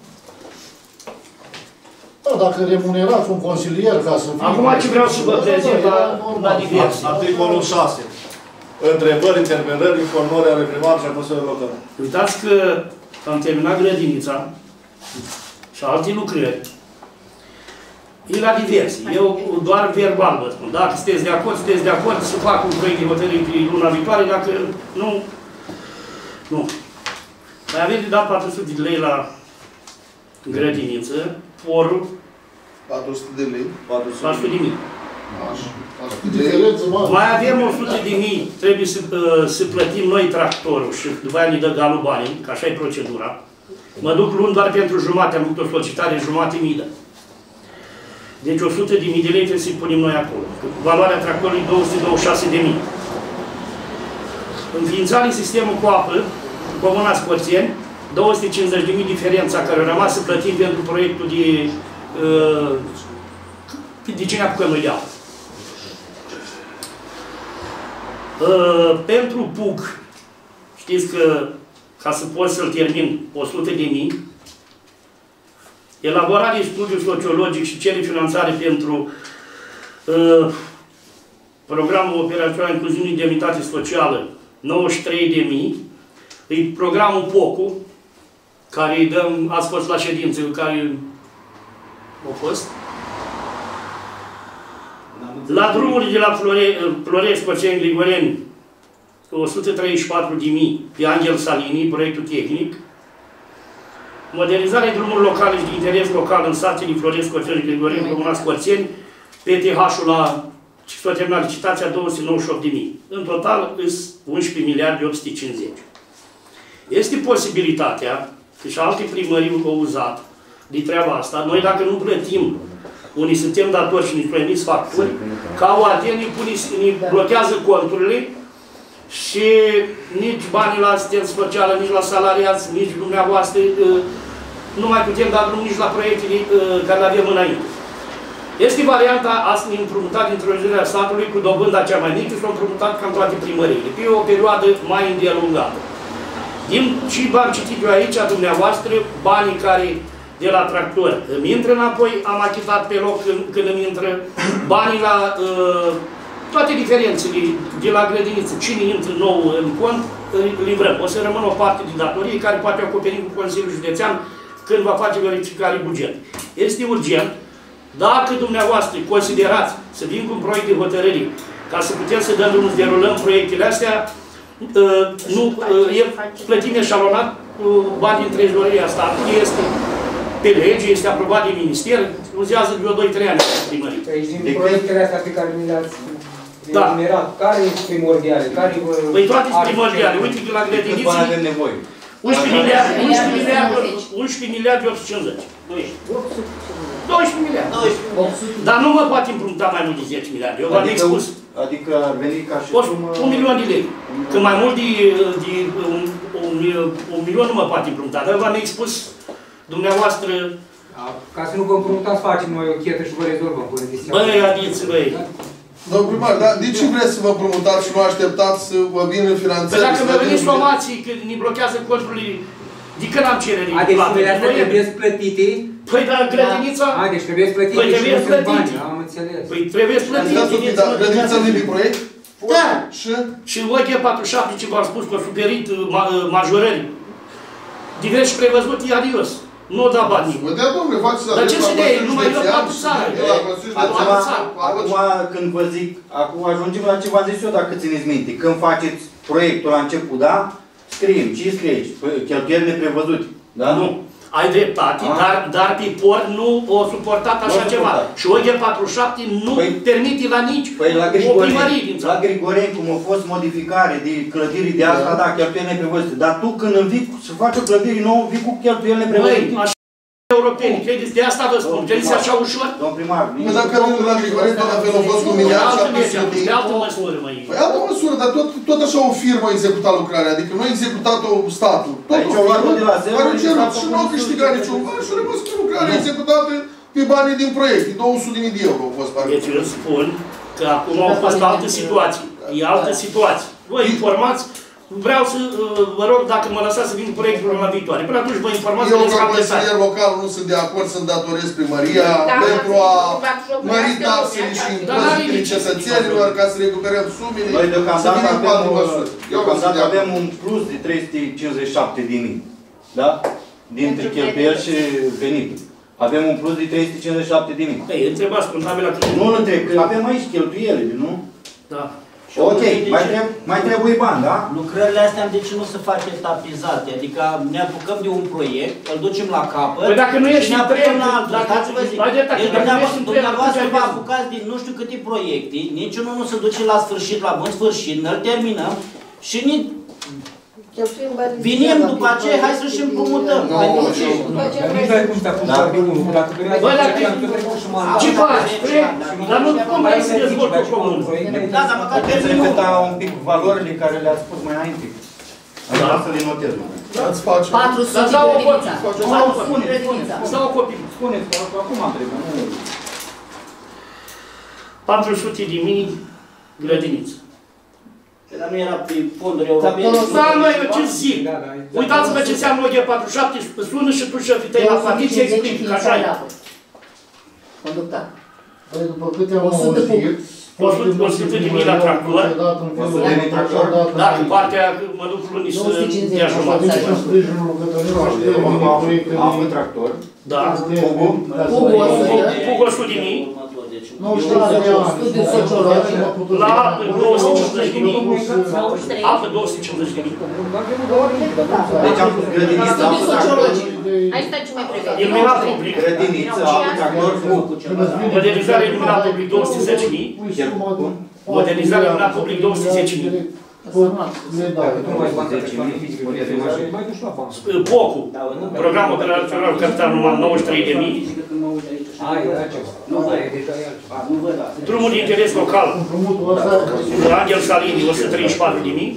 Da, dacă remunerați un consilier ca să fie... Acum ce vreau să vă prezint la diverse. Articolul 6. Întrebări, interpelări, informări ale primarului și a Consiliului Local. Uitați că am terminat grădinița și alte lucrări. E la diverse. Eu doar verbal vă spun. Dacă sunteți de acord, sunteți de acord să fac un proiect de hotărâre pe luna viitoare, dacă nu, nu. Mai avem de dat 400 de lei la grădiniță, porul 400 de lei. 400 de mii. Mai avem 100 de mii, trebuie să plătim noi tractorul și după aia ne dă galul banii, că așa e procedura. Mă duc luni doar pentru jumate, am făcut o solicitare, jumate mii dă. Deci 100 de mii de lei trebuie să-i punem noi acolo. Valoarea tractorului 226 de mii. Înființarea sistemul cu apă, în Comuna Scorțeni, 250 de mii diferența care a rămas să plătim pentru proiectul de cine apucă noi de apă. Pentru PUC, știți că ca să pot să-l termin 100 de mii, elaborare studiu sociologic și cere finanțare pentru programul operațional incluziune indemnitate socială 93.000, e programul POCU, care îi dăm, ați fost la ședință, care a fost. La drumurile de la Florești, Păceni, Grigoreni, 134.000 pe Angel Salini, proiectul tehnic. Modernizarea drumurilor locale și de interes local în satele Florești, Păceni, Grigoreni, Comuna Scorțeni, PTH-ul la s-a terminat licitația 298.000. În total, sunt 11.850.000. Este posibilitatea, că și alte primării au uzat de treaba asta, noi dacă nu plătim, unii suntem datori și ne plătiți facturi, ca OAT ne blochează conturile și nici banii la asistență socială, nici la salariați, nici dumneavoastră, nu mai putem da drum nici la proiectele care le avem înainte. Este varianta asta împrumutat din trezoreria statului cu dobânda cea mai mică și s-a împrumutat cam toate primăriile, pe o perioadă mai îndelungată. Din ce v-am citit eu aici, dumneavoastră, banii care de la tractor îmi intră înapoi, am achitat pe loc când îmi intră banii la toate diferențele de la grădiniță. Cine intră nou în cont, îl livrăm. O să rămână o parte din datorie care poate acoperi cu Consiliul Județean când va face verificare buget. Este urgent. Dacă dumneavoastră considerați să vin cu un proiect de hotărâre ca să putem să dăm drumul să derulăm proiectele astea, plătim eșalonat cu bani din trezoreria statului, este pe lege, este aprobat de minister, uzează vreo 2-3 ani la primărie. Deci din proiectele astea pe care mi le-ați enumerat, care sunt primordiale? Păi toate sunt primordiale. Uite că la grădiniță 11 miliarde 850. 12 miliarde. Dar nu mă poate împrumuta mai mult de 10 miliarde. Eu v-am expus. Adică ar veni ca și... 1 milion de lei. Că mai mult de 1 milion nu mă poate împrumuta. Dar eu v-am expus dumneavoastră... Ca să nu vă împrumutați, facem noi o chetă și vă rezolvăm până de seara. Băi, adiți, băi. Domnul primar, dar de ce vreți să vă împrumutați și nu așteptați să vă vină finanțări? Păi dacă vă veniți somații că ne blochează conturile, de când am cerere? Deci sumele astea trebuie plătite? Păi, dar grădinița... Deci trebuie plătite și nu sunt bani, am înțeles. Păi trebuie plătite. Dar grădinița nu e de proiect? Da. Și OG47, ce v-am spus, că a suferit majorări. Diversi prevăzut, e adios. Nu da bani. Vă dea, domnule, faceți dar ce se dea? Nu mai dă patru țară. Acum, când vă zic, acum ajungem la ce v-am zis eu, dacă țineți minte. Când faceți proiectul la început, da? Scriem. Ce scrieți? Cheltuieli neprevăzute. Da? Nu. Ai dreptate, dar pe port nu o suportat așa ceva. Și OG47 nu permite la nici o primărie din țară. La Grigoren, cum a fost modificare de clădiri de asta, da, cheltuieli neprevăzute. Dar tu când învii să faci o clădire nouă, vii cu cheltuieli neprevăzute. Așa europeni, credeți? De asta vă spun. Credeți așa ușor? Domn primar, păi dacă nu la Grigoren, tot la fel a fost cu miliard și de altă măsură, măi. Păi altă măsură, dar tot așa o firmă a executat lucrarea, adică nu a executat-o statul. Tot o firmă care a cerut și nu a câștigat niciun bani și a rămas cu lucrarea executată pe banii din proiect. 200.000 de euro au fost bani. Deci eu spun că acum au fost altă situație. E altă situație. Vă informați. Vreau să vă rog dacă mă lăsați să vin cu proiectul la viitoare. Până atunci vă informați. Eu ca consilier local nu sunt de acord să-mi datorez primăria pentru a mări taxele și impozitele cetățenilor ca să recuperăm sumele, să venim cu alte măsuri. Deocamdată avem un plus de 357.000, da? Dintre cheltuieli și venituri. Avem un plus de 357.000. Ei, întrebați contabila că... Nu-l întreb, că avem aici cheltuielile, nu? Da. Ok, mai trebuie bani, da? Lucrările astea de ce nu se fac etapizate? Adică ne apucăm de un proiect, îl ducem la capăt păi dacă nu ești și ne apucăm la altul. Stați-vă zic. Deci dumneavoastră vă apucați din nu știu câte proiecte, niciunul nu se duce la sfârșit, la bun sfârșit, ne-l terminăm și venim după aceea, hai să și împrumutăm. Nu dai cum te-a pus doar pe unul, dacă durează ce faci? Dar nu cum vrei să dezvolți o comună? Da, dar măcar puteți repeta un pic valorile care le-ați spus mai înainte. Vreau să le notez. Dați face. 400 grădinița. 400 grădinița. Stau o copii. Spuneți, acum trebuie. 400.000 grădiniță. Dar nu era pe fonduri europene. Da, măi, eu ce zic? Uitați-vă ce înseamnă OG47, sună și tu șefii tăi la familie, ce explic, că așa e. Conducta. Păi după câte am auzit, 100.000 la tractor. Da, în partea mă duc luni să dea jumătate. În sprijinul lucrătorilor și termenii proiectele... Am un tractor. Da. Cu 100.000. Nu știu de ani. La apă 250.000. Apă 250.000. Deci am pus grădiniță, apă tractor. Hai stai ce mai prevede. Iluminat public. Grădiniță, apă tractor, Modernizare iluminat public 210.000. Modernizare iluminat public 210.000. POCU, programul operațional capital numai 93.000. Drumul de interes local, Angel Salini, 134.000.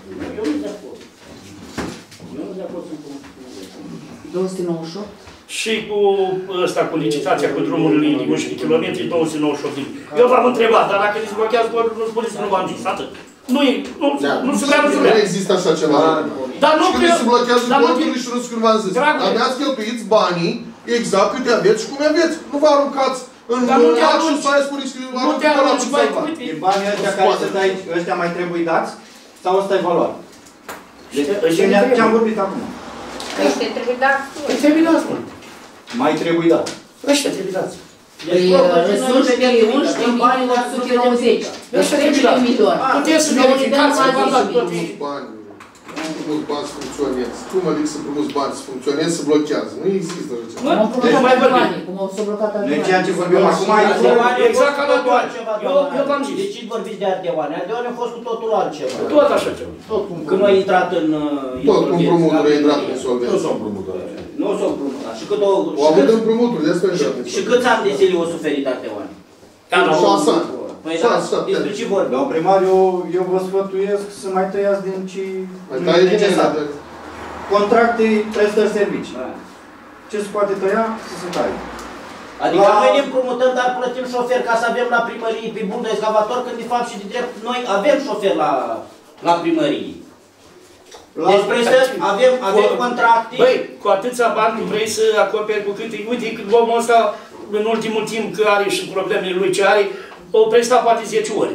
298. Și cu ăsta, cu licitația cu drumurile de 11 km, 298.000. Eu v-am întrebat, dar dacă ne blochează, nu spuneți că nu v-am zis, atât. Nu se vrea, nu se vrea. Nu există așa ceva. Dar nu că se blochează conturile și nu știu cum v-am zis. Aveați cheltuiți banii exact câte aveți și cum aveți. Nu vă aruncați în lac și să spuneți că nu te arunci, mai uite. Din banii ăștia care sunt aici, ăștia mai trebuie dați? Sau ăsta e valoare? Deci ce-am vorbit acum? Ăștia trebuie dați. Trebuie dați, mă. Mai trebuie dați. Ăștia trebuie dați. Resurse de 11 în banii 190. 13 milioane. Puteți să verificați că v-am dat toate. Frumos bani să funcționeze. Cum adică să frumos bani să funcționeze, să blochează? Nu există așa ceva. Nu mai vorbim. Cum au s-a blocat altceva. Noi ceea ce vorbim acum aici. Exact ca la toate. Eu v-am zis. Deci vorbiți de Ardeoane. Ardeoane a fost cu totul altceva. Tot așa ceva. Când a intrat în... Tot cu împrumuturi a intrat în insolvență. Nu s-a împrumutat. Și Au avut împrumuturi, despre și câți ani de zile o suferit atâtea oameni? 6 ani. Păi da, despre ce vorbi? Domnul primar, eu vă sfătuiesc să mai tăiați din ce nu e necesar. Contracte, prestări servicii. Ce se poate tăia, să se taie. Adică noi ne împrumutăm, dar plătim șofer ca să avem la primărie pe bun de excavator, când de fapt și de drept noi avem șofer la primărie. Deci prestări, avem contracte. Băi, cu atâția bani vrei să acoperi cu câte... Uite, omul ăsta, în ultimul timp, că are și problemele lui ce are, o presta poate 10 ori.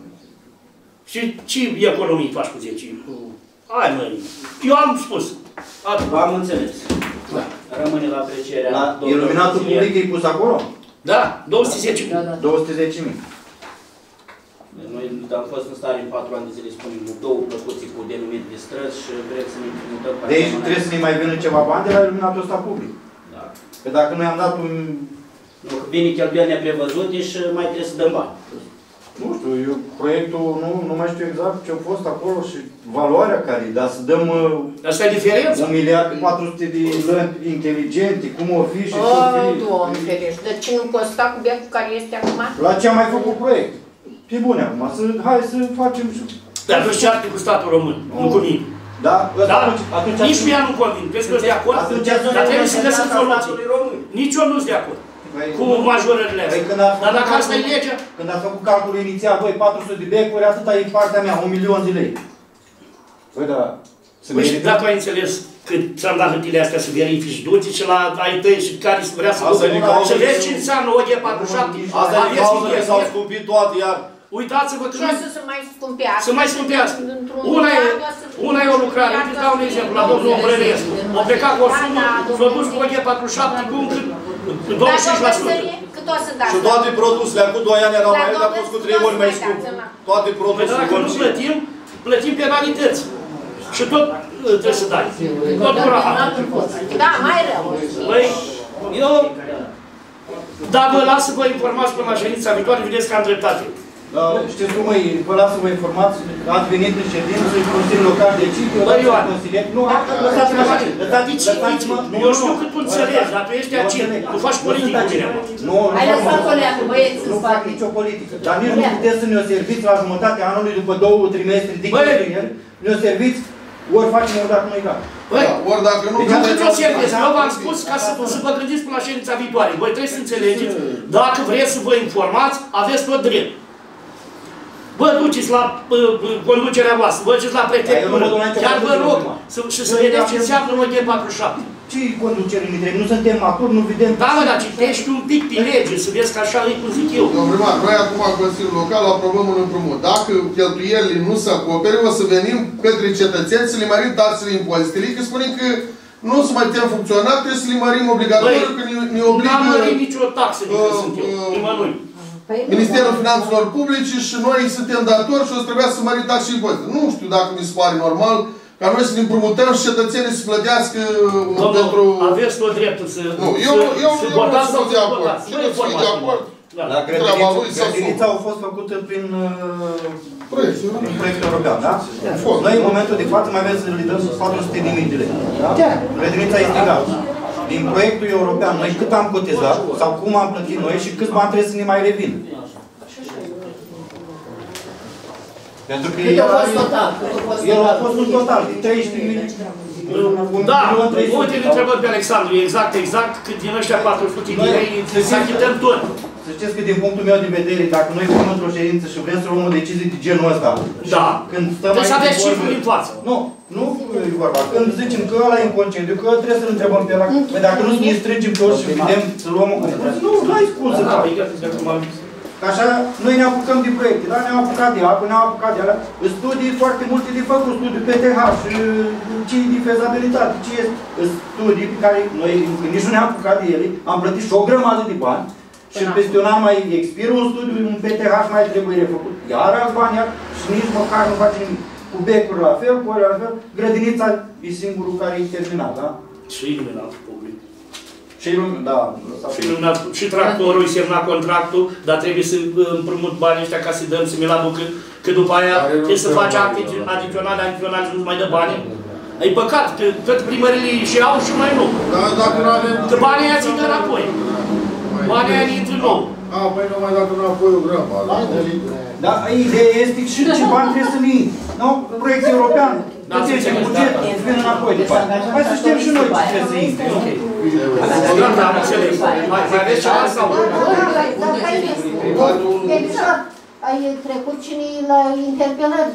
Și ce economii faci cu 10? Hai, măi, eu am spus. Am înțeles. Da. Rămâne la aprecierea. La iluminatul public e pus acolo? Da, 210.000. 210.000. Noi am fost în stare în 4 ani de zile, spunem, 2 plăcuții cu denumiri de străzi și vrem să ne mutăm. Deci trebuie să ne mai vină ceva bani de la iluminatul ăsta public. Da. Că dacă noi am dat un... Bine, cheltuieli neprevăzute și mai trebuie să dăm bani. Nu știu, proiectul, nu mai știu exact ce a fost acolo și valoarea care e, dar să dăm... Asta e diferența. 1.400.000 de lămpi inteligente, cum o fi și cum fi. Doamne ferește, dar ce nu costa cu biacul care este acum? La ce am mai făcut proiect? Pe bune acum, hai să facem și... Dar nu-și ceartă cu statul român, nu cu mine. Da? Atunci nici mie nu convin. Crezi că sunt de acord? Dar trebuie să găsim soluții. Nici eu nu sunt de acord. Cu majorările astea. Dar dacă asta e legea... Când ați făcut calculul inițial, băi, 400 de becuri, atâta e partea mea, 1.000.000 de lei. Băi, da... Păi, dacă ai înțeles că ți-am dat hârtile astea să verifici, du-ți și la ai tăi și care vrea să ducă, și vezi ce înseamnă OG47. Asta e din cauza că s-au scumpit toate, iar... Uitați-vă că... Și să mai scumpească. Să mai scumpească. Una e o lucrare, îți dau un exemplu, la domnul Ombrănescu. O plecat cu o sumă, s-a dus cu OG47 cu încă 25%. Și toate produsele, acum 2 ani erau mai, dar a fost cu 3 ori mai scump. Toate produsele. Păi dacă nu plătim penalități. Și tot trebuie să dai. Tot cu rahat. Da, mai rău. Păi, eu... Dar vă las să vă informați până la ședința viitoare, vedeți că am dreptate. Știți cum e, vă las să vă informați, ați venit în ședință, Consiliul Local decide, eu Băi, Ioan, nu, lăsați-mă așa, lăsați-mă, eu știu cât tu înțelegi, dar tu ești aici, tu faci politică cu mine. Hai lăsați-o leacă, băieți, nu fac nicio politică, dar nici nu puteți să ne-o serviți la jumătatea anului, după 2 trimestri de cheltuieli, ne-o serviți, ori facem, ori dacă nu-i gata. Băi, ori dacă nu... Deci atunci o serviți, eu v-am spus ca să vă gândiți până la ședința viitoare. Voi trebuie să înțelegeți, dacă vreți să vă informați, aveți tot drept. Vă duceți la conducerea voastră, vă duceți la prefectură, chiar vă rog, și să vedeți ce înseamnă OG47. Ce-i conducere ne trebuie? Nu suntem maturi, nu vedem... Da, mă, dar citești un pic pe lege, să vezi că așa e cum zic eu. Domnul primar, noi acum în Consiliul Local aprobăm un împrumut. Dacă cheltuielile nu se acopere, o să venim către cetățeni să le mărim taxele impozitele, că spunem că nu se mai putem funcționa, trebuie să le mărim obligatoriu, că ne obligă... N-am mărit nicio taxă de când sunt eu, nimănui. Ministerul Finanțelor Publice și noi suntem datori și o să trebuia să mărim taxe și impozite. Nu știu dacă mi se pare normal ca noi să ne împrumutăm și cetățenii să plătească pentru... Aveți tot dreptul să... Nu, eu nu sunt de acord. Și nu sunt de acord. La grădinița au fost făcute prin proiect european, da? Noi în momentul de față mai avem să le dăm 400.000 de lei. Grădinița este gata. Din proiectul european, noi cât am cotizat, sau cum am plătit noi și câți bani trebuie să ne mai revină. Pentru că el a fost un total de 13.000. Da, uite, ne întrebăm pe Alexandru, exact, cât din ăștia 400 de lei să achităm tot. Să știți că din punctul meu de vedere, dacă noi fim într-o ședință și vrem să luăm o decizie de genul ăsta, da, când stăm trebuie să aveți cifruri în față. Nu e vorba. Când zicem că ăla e în concediu, că trebuie să-l întrebăm pe ăla, păi dacă nu ne strângem toți și vedem să luăm o... Nu, n-ai spus să fac. Că așa, noi ne apucăm de proiecte, da? Ne-am apucat de apă, ne-am apucat de alea. Studii foarte multe de făcut, studii PTH, ce e de fezabilitate, ce este studii pe care noi nici nu ne-am apucat de ele, am plătit și o grămadă de bani și peste un an mai expiră un studiu, un PTH mai trebuie refăcut, iar alți bani, și nici măcar nu face nimic. Cu becuri la fel, cu ori la fel, grădinița e singurul care e terminat, da? Și iluminat public. Și iluminat, și tractorul îi semna contractul, dar trebuie să împrumut banii ăștia ca să-i dăm, să mi-l aduc, că după aia trebuie să faci acte adiționale, nu-ți mai dă bani. E păcat, că tot primările și au și mai nou. Dar dacă nu avem... Că banii aia țin înapoi. Banii aia intră nou. Păi nu mai dat înapoi o grămă. Dar ideea este și ce bani trebuie să vin. Nu? Proiect european. Toți este buget, vin înapoi de bani. Hai să știm și noi ce trebuie să intre, nu? Gata, am înțeles. Mai aveți ceva sau? Ai trecut cine la interpelări,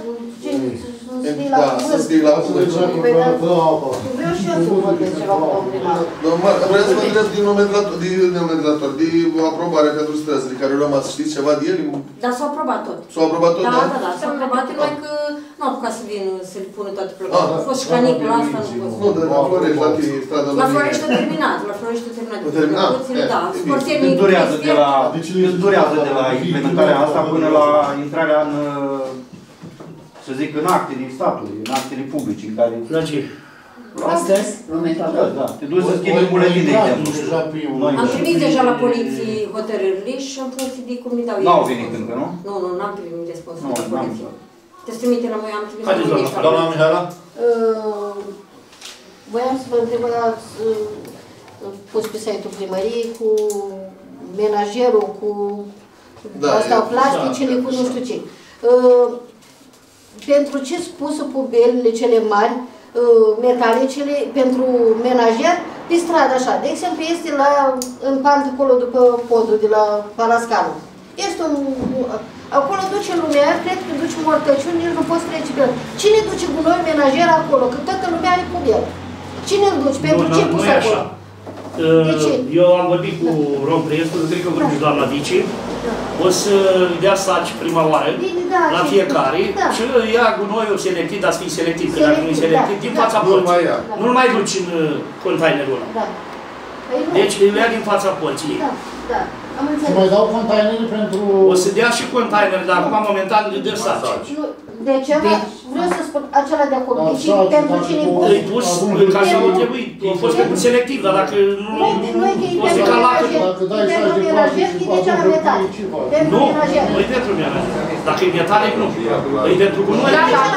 să scrii la vârf. Vreau și eu să vorbesc ceva cu omul. Vreau să vă întreb din nomenclator, de aprobare pentru străzile care luăm, ați știți ceva de ele? Da, s-au aprobat tot. S-au aprobat tot, da? Da, s-au aprobat, numai că nu au apucat să vină să-l pună toate programele. A fost și canicula asta, nu fost. Nu, dar la Florești, la tine, strada la Florești a terminat, la Florești a terminat. A terminat? Da, sportienii... Cât durează de la implementarea asta până la intrarea în, să zic, în actele statului, în actele publice, în care... Astăzi, nomenclator. Da, te duci să schimbi buletin, de exemplu. Am primit deja la poliție hotărârile și în funcție de cum îi dau ei. N-au venit încă, nu? Nu, n-am primit răspuns de la poliție. Te-ți trimite la noi, am trimis la poliție. Doamna Mihaela? Voiam să vă întreb, ați pus pe site-ul primăriei cu menajerul, cu asta, plasticele, cu nu știu ce. Pentru ce spusă pubelele cele mari, metalicele, pentru menajer, pe stradă așa. De exemplu, este în pantă acolo după podul de la Parascanul. Este un... Acolo duce lumea, cred că duce mortăciuni, nici nu poți trece pe el. Cine duce gunoi menajer acolo? Că toată lumea are pubel. Cine îl duce? Pentru ce pus acolo? Eu am vorbit cu Rom Priescu, cred că vorbim cu doamna Vici. O să dea saci prima oară, la fiecare, și ia gunoiul selectiv, dar să fii selectiv, că dacă nu e selectiv, din fața porții. Nu-l mai duci în containerul ăla. Deci îl ia din fața porții. Se mai dau containere pentru... O să dea și containere, dar acum momentan îl dă saci. Deci, vreau să spun, acela de acolo, deci pentru cine pus? Îi pus ca așa o trebuie, e fost făcut selectiv, dar dacă nu... O să ca lacul... Pentru menajer, e deja la metalic. Nu, nu e pentru menajer. Dacă e metalic, nu. E pentru gunoi.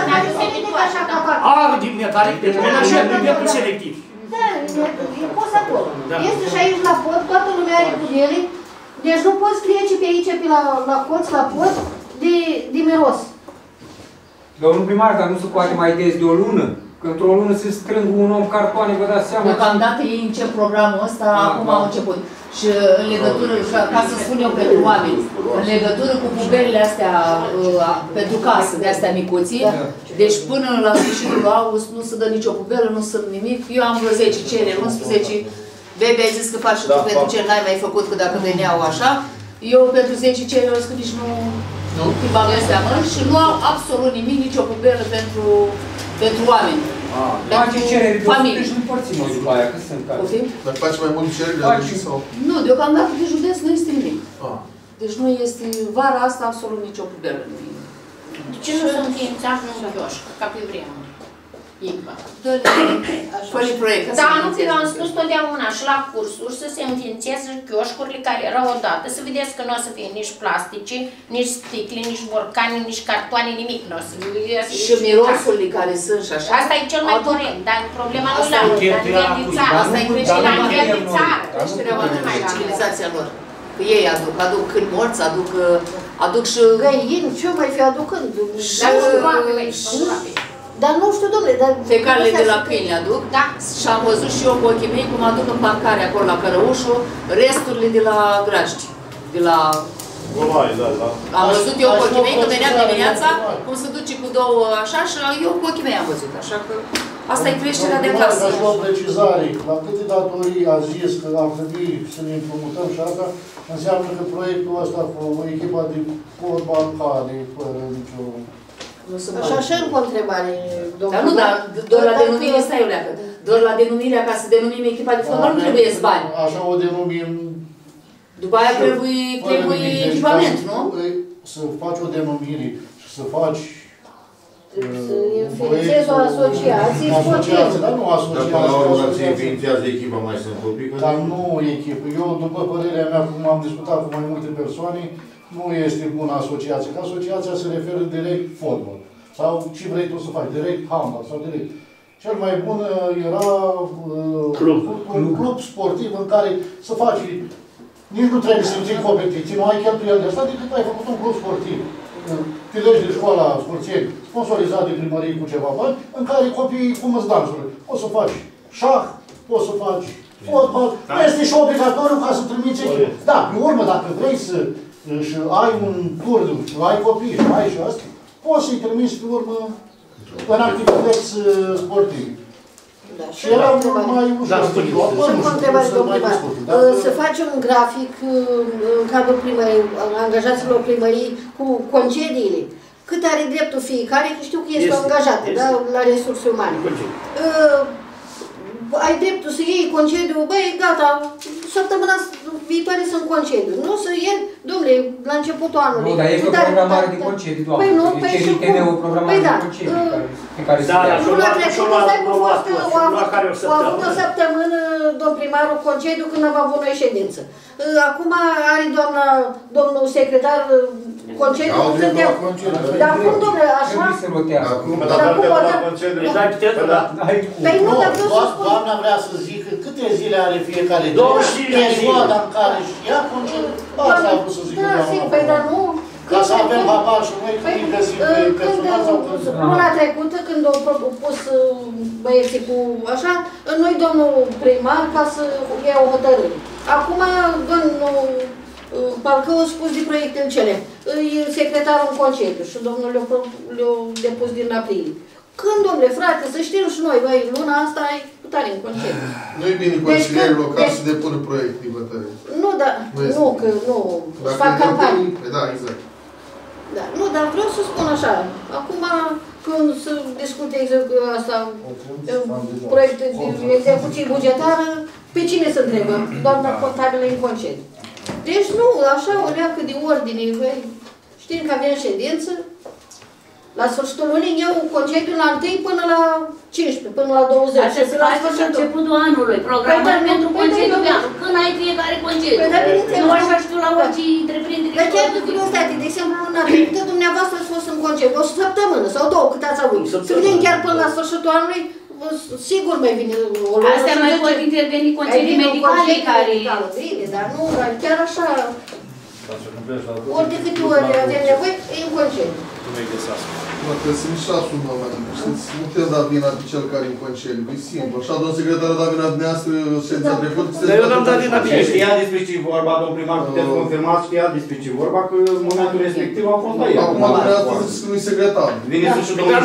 Din metalic, pentru menajer, nu e pentru selectiv. Da, e pus acolo. Este și aici la pod, toată lumea are cu ele. Deci nu poți trece pe aici, pe la colț, la pod, de miros. Domnul primar, dar nu se poate mai des de o lună? Că într-o lună se strâng un om cartoane, vă dați seama. Deocamdată ei încep programul ăsta, acum au început. Și în legătură, ca să spun eu pentru oameni, în legătură cu pubelele astea pentru casă, de astea micuții, deci până la sfârșitul lui august nu se dă nicio pubelă, nu se dă nimic. Eu am vreo 10 cereri, 11. Bebe, ai zis că faci și tu pentru ce n-ai mai făcut, că dacă veneau așa. Eu pentru 10 cereri o zis că nici nu îi bagă seamă și nu au absolut nimic, nicio pubelă pentru oameni. Face cereri de familie. Deci nu împărțim noi după aia, că sunt care. Dar faci mai multe cereri de aduci sau? Nu, deocamdată de județ nu este nimic. Deci nu este, vara asta absolut nicio pubelă. De ce nu sunt înființați în chioșc, ca pe vremuri? Fă-i proiect. Da, nu, că eu am spus totdeauna și la cursuri să se înființeze chioșcurile care erau odată, să vedeți că nu o să fie nici plastice, nici sticle, nici borcane, nici cartoane, nimic nu o să fie. Și mirosurile care sunt și așa. Asta e cel mai corect, dar problema nu la nivel de țară. Asta e creșterea la nivel de țară. Creșterea mai civilizația lor. Că ei aduc câini morți, aduc și... Găini, ce mai fi aducând? Dar nu știu, domnule, dar... Fecarele de la câini le aduc, și am văzut și eu cu ochii mei cum aduc în parcare acolo la Cărăușu resturile de la graști, de la... Am văzut eu cu ochii mei, că veneam dimineața, cum se duce cu două așa și eu cu ochii mei am văzut, așa că asta e creșterea de acasă. Și o precizare, la câte datorii a zis că ar trebui să ne împrumutăm și asta, înseamnă că proiectul ăsta cu echipa de pod bancare, fără nicio... Așa încă o întrebare, domnul. Dar nu, dar doar la denumire, stai o leacă, doar la denumirea, ca să denumim echipa de fotbal, nu trebuie bani. Așa o denumim... După aia trebuie echipament, nu? Să faci o denumire și să faci... Să înființezi o asociație, dar nu asociație. Dar până la urmă se înființează echipa mai sunt publică? Dar nu echipă. Eu, după părerea mea, cum am discutat cu mai multe persoane, nu este bună asociație. Că asociația se referă direct fotbal. Sau ce vrei tu să faci, direct handbal sau direct. cel mai bun era un club sportiv în care să faci, nici nu trebuie să intri în competiții, nu ai cheltuieli de asta, decât ai făcut un club sportiv. Te legi de școala Scorțeni, sponsorizat de primărie cu ceva bani, în care copiii cum îți dansuri. Poți să faci șah, poți să faci fotbal, nu este și obligatoriu ca să trimiți echipă. Da, pe urmă, dacă vrei să ai un tur, ai copii și ai și asta, poți să-i trimiți pe urmă în activități sportive. Da, și era mai ușor. Și o întrebare, domnul primar. Să facem un grafic în cadrul primării, angajaților primării cu concediile. Cât are dreptul fiecare, că știu că este angajat, da, la resurse umane. Ai dreptul să iei concediu, băi, gata, săptămâna viitoare sunt concediu. Nu să iei, domnule, la începutul anului. Nu, dar este o programare de concediu, doamne. Păi nu, păi și cum? o programare de concediu pe care se ia. Luna trecută, stai cu fost, au avut o săptămână, domn primarul, concediu când am avut noi ședință. Acum are domnul secretar concediu, suntem... Dar cum, domnule, așa? Dar cum poate la concediu? Păi nu, dar vreau să spun... Doamna vrea să zică câte zile are fiecare perioada în care își ia concediu. Asta a vrut să zică doamna. Da, sigur, păi dar nu... Ca să avem habar și noi când îi găsim pe personal sau când... Luna trecută, când au pus băieții cu așa, noi domnul primar ca să ia o hotărâre. Acum, domnul parcă au spus de proiectele cele. E secretarul în concediu și domnul le-a depus din aprilie. Când, domnule, frate, să știm și noi, băi, luna asta ai tare în concediu. Nu-i bine consilierii locali să depună proiect de hotărâre. Nu, dar, nu, că nu, își fac campanii. Da, exact. Da, nu, dar vreau să spun așa, acum când se discute asta, proiecte de execuție bugetară, pe cine se întrebă? Doamna contabilă în concediu. Deci nu, așa o leacă de ordine, știm că avem ședință, la sfârșitul lunii eu concediu la 1 până la 15, până la 20. Așa se face la începutul anului, programare pentru concediu pe anul. Când ai fiecare concediu. Nu așa știu la orice întreprindere. Dar chiar de curiozitate, de exemplu, luna trecută, dumneavoastră ați fost în concediu, o săptămână sau două, cât ați avut. Să vedem chiar până la sfârșitul anului, sigur mai vine o lună. Astea mai pot interveni concedii medicale care... Bine, dar nu, chiar așa. Ori de câte ori avem nevoie, e în concediu. Nu, trebuie să nici asumăm, adică, știți, nu putem da vina pe cel care e în concediu, e simplu. Așa, domnul secretar a dat vina dumneavoastră ședința trecută. Dar eu n-am dat vina pe știa despre ce vorba, domnul primar, puteți confirma, știa despre ce vorba, că în momentul respectiv a fost aici. Acum dumneavoastră ziceți că nu-i secretar. Vine să și domnul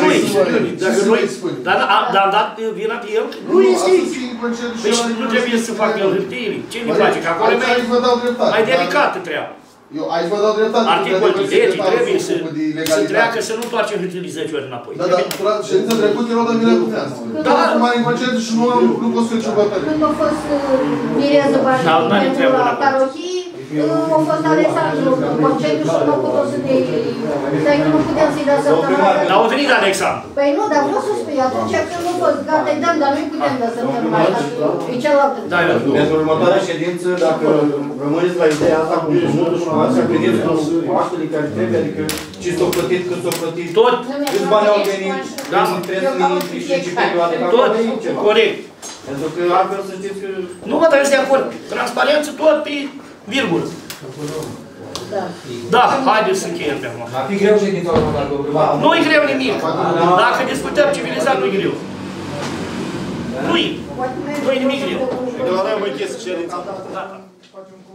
Dar am dat vina pe el? Nu este aici. Deci nu trebuie să facă el hârtiile. Ce mi place? Că acolo mai delicată treaba. Eu aici vă dau dreptate. Articolul de lege trebuie să treacă, să nu întoarcem hârtiile 10 ori înapoi. Da, dar ședința trecută erau de vina cu dumneavoastră. Da, mai în concediu și nu pot să nicio bătălie. Când a fost Mireză Bani pentru la parohii, a fost Alexandru în concediu și nu a putut să ne... Dar nu puteam să-i dea săptămâna. Dar au venit Alexandru. Păi nu, dar vreau să spui, atunci când nu a fost gata, îi dăm, dar nu-i putem da săptămâna. E cealaltă. Pentru următoarea ședință, dacă rămâneți la ideea asta, cum multul și noastră, vedeți cu actele care trebuie, adică ce s-au plătit, cât s-au plătit, tot, câți bani au venit, trebuie să ne intri și în ce perioadă, tot, corect. Pentru că altfel să știți că... Nu mă trebuie să de acord. Transparență tot pe virgulă. Da, haideți să încheiem pe acum. Ar fi greu ședința următoare, domnul primar. Nu-i greu nimic. Dacă discutăm civilizat, nu-i greu. Nu-i nimic greu. Și că la noi am închis ședința. Da.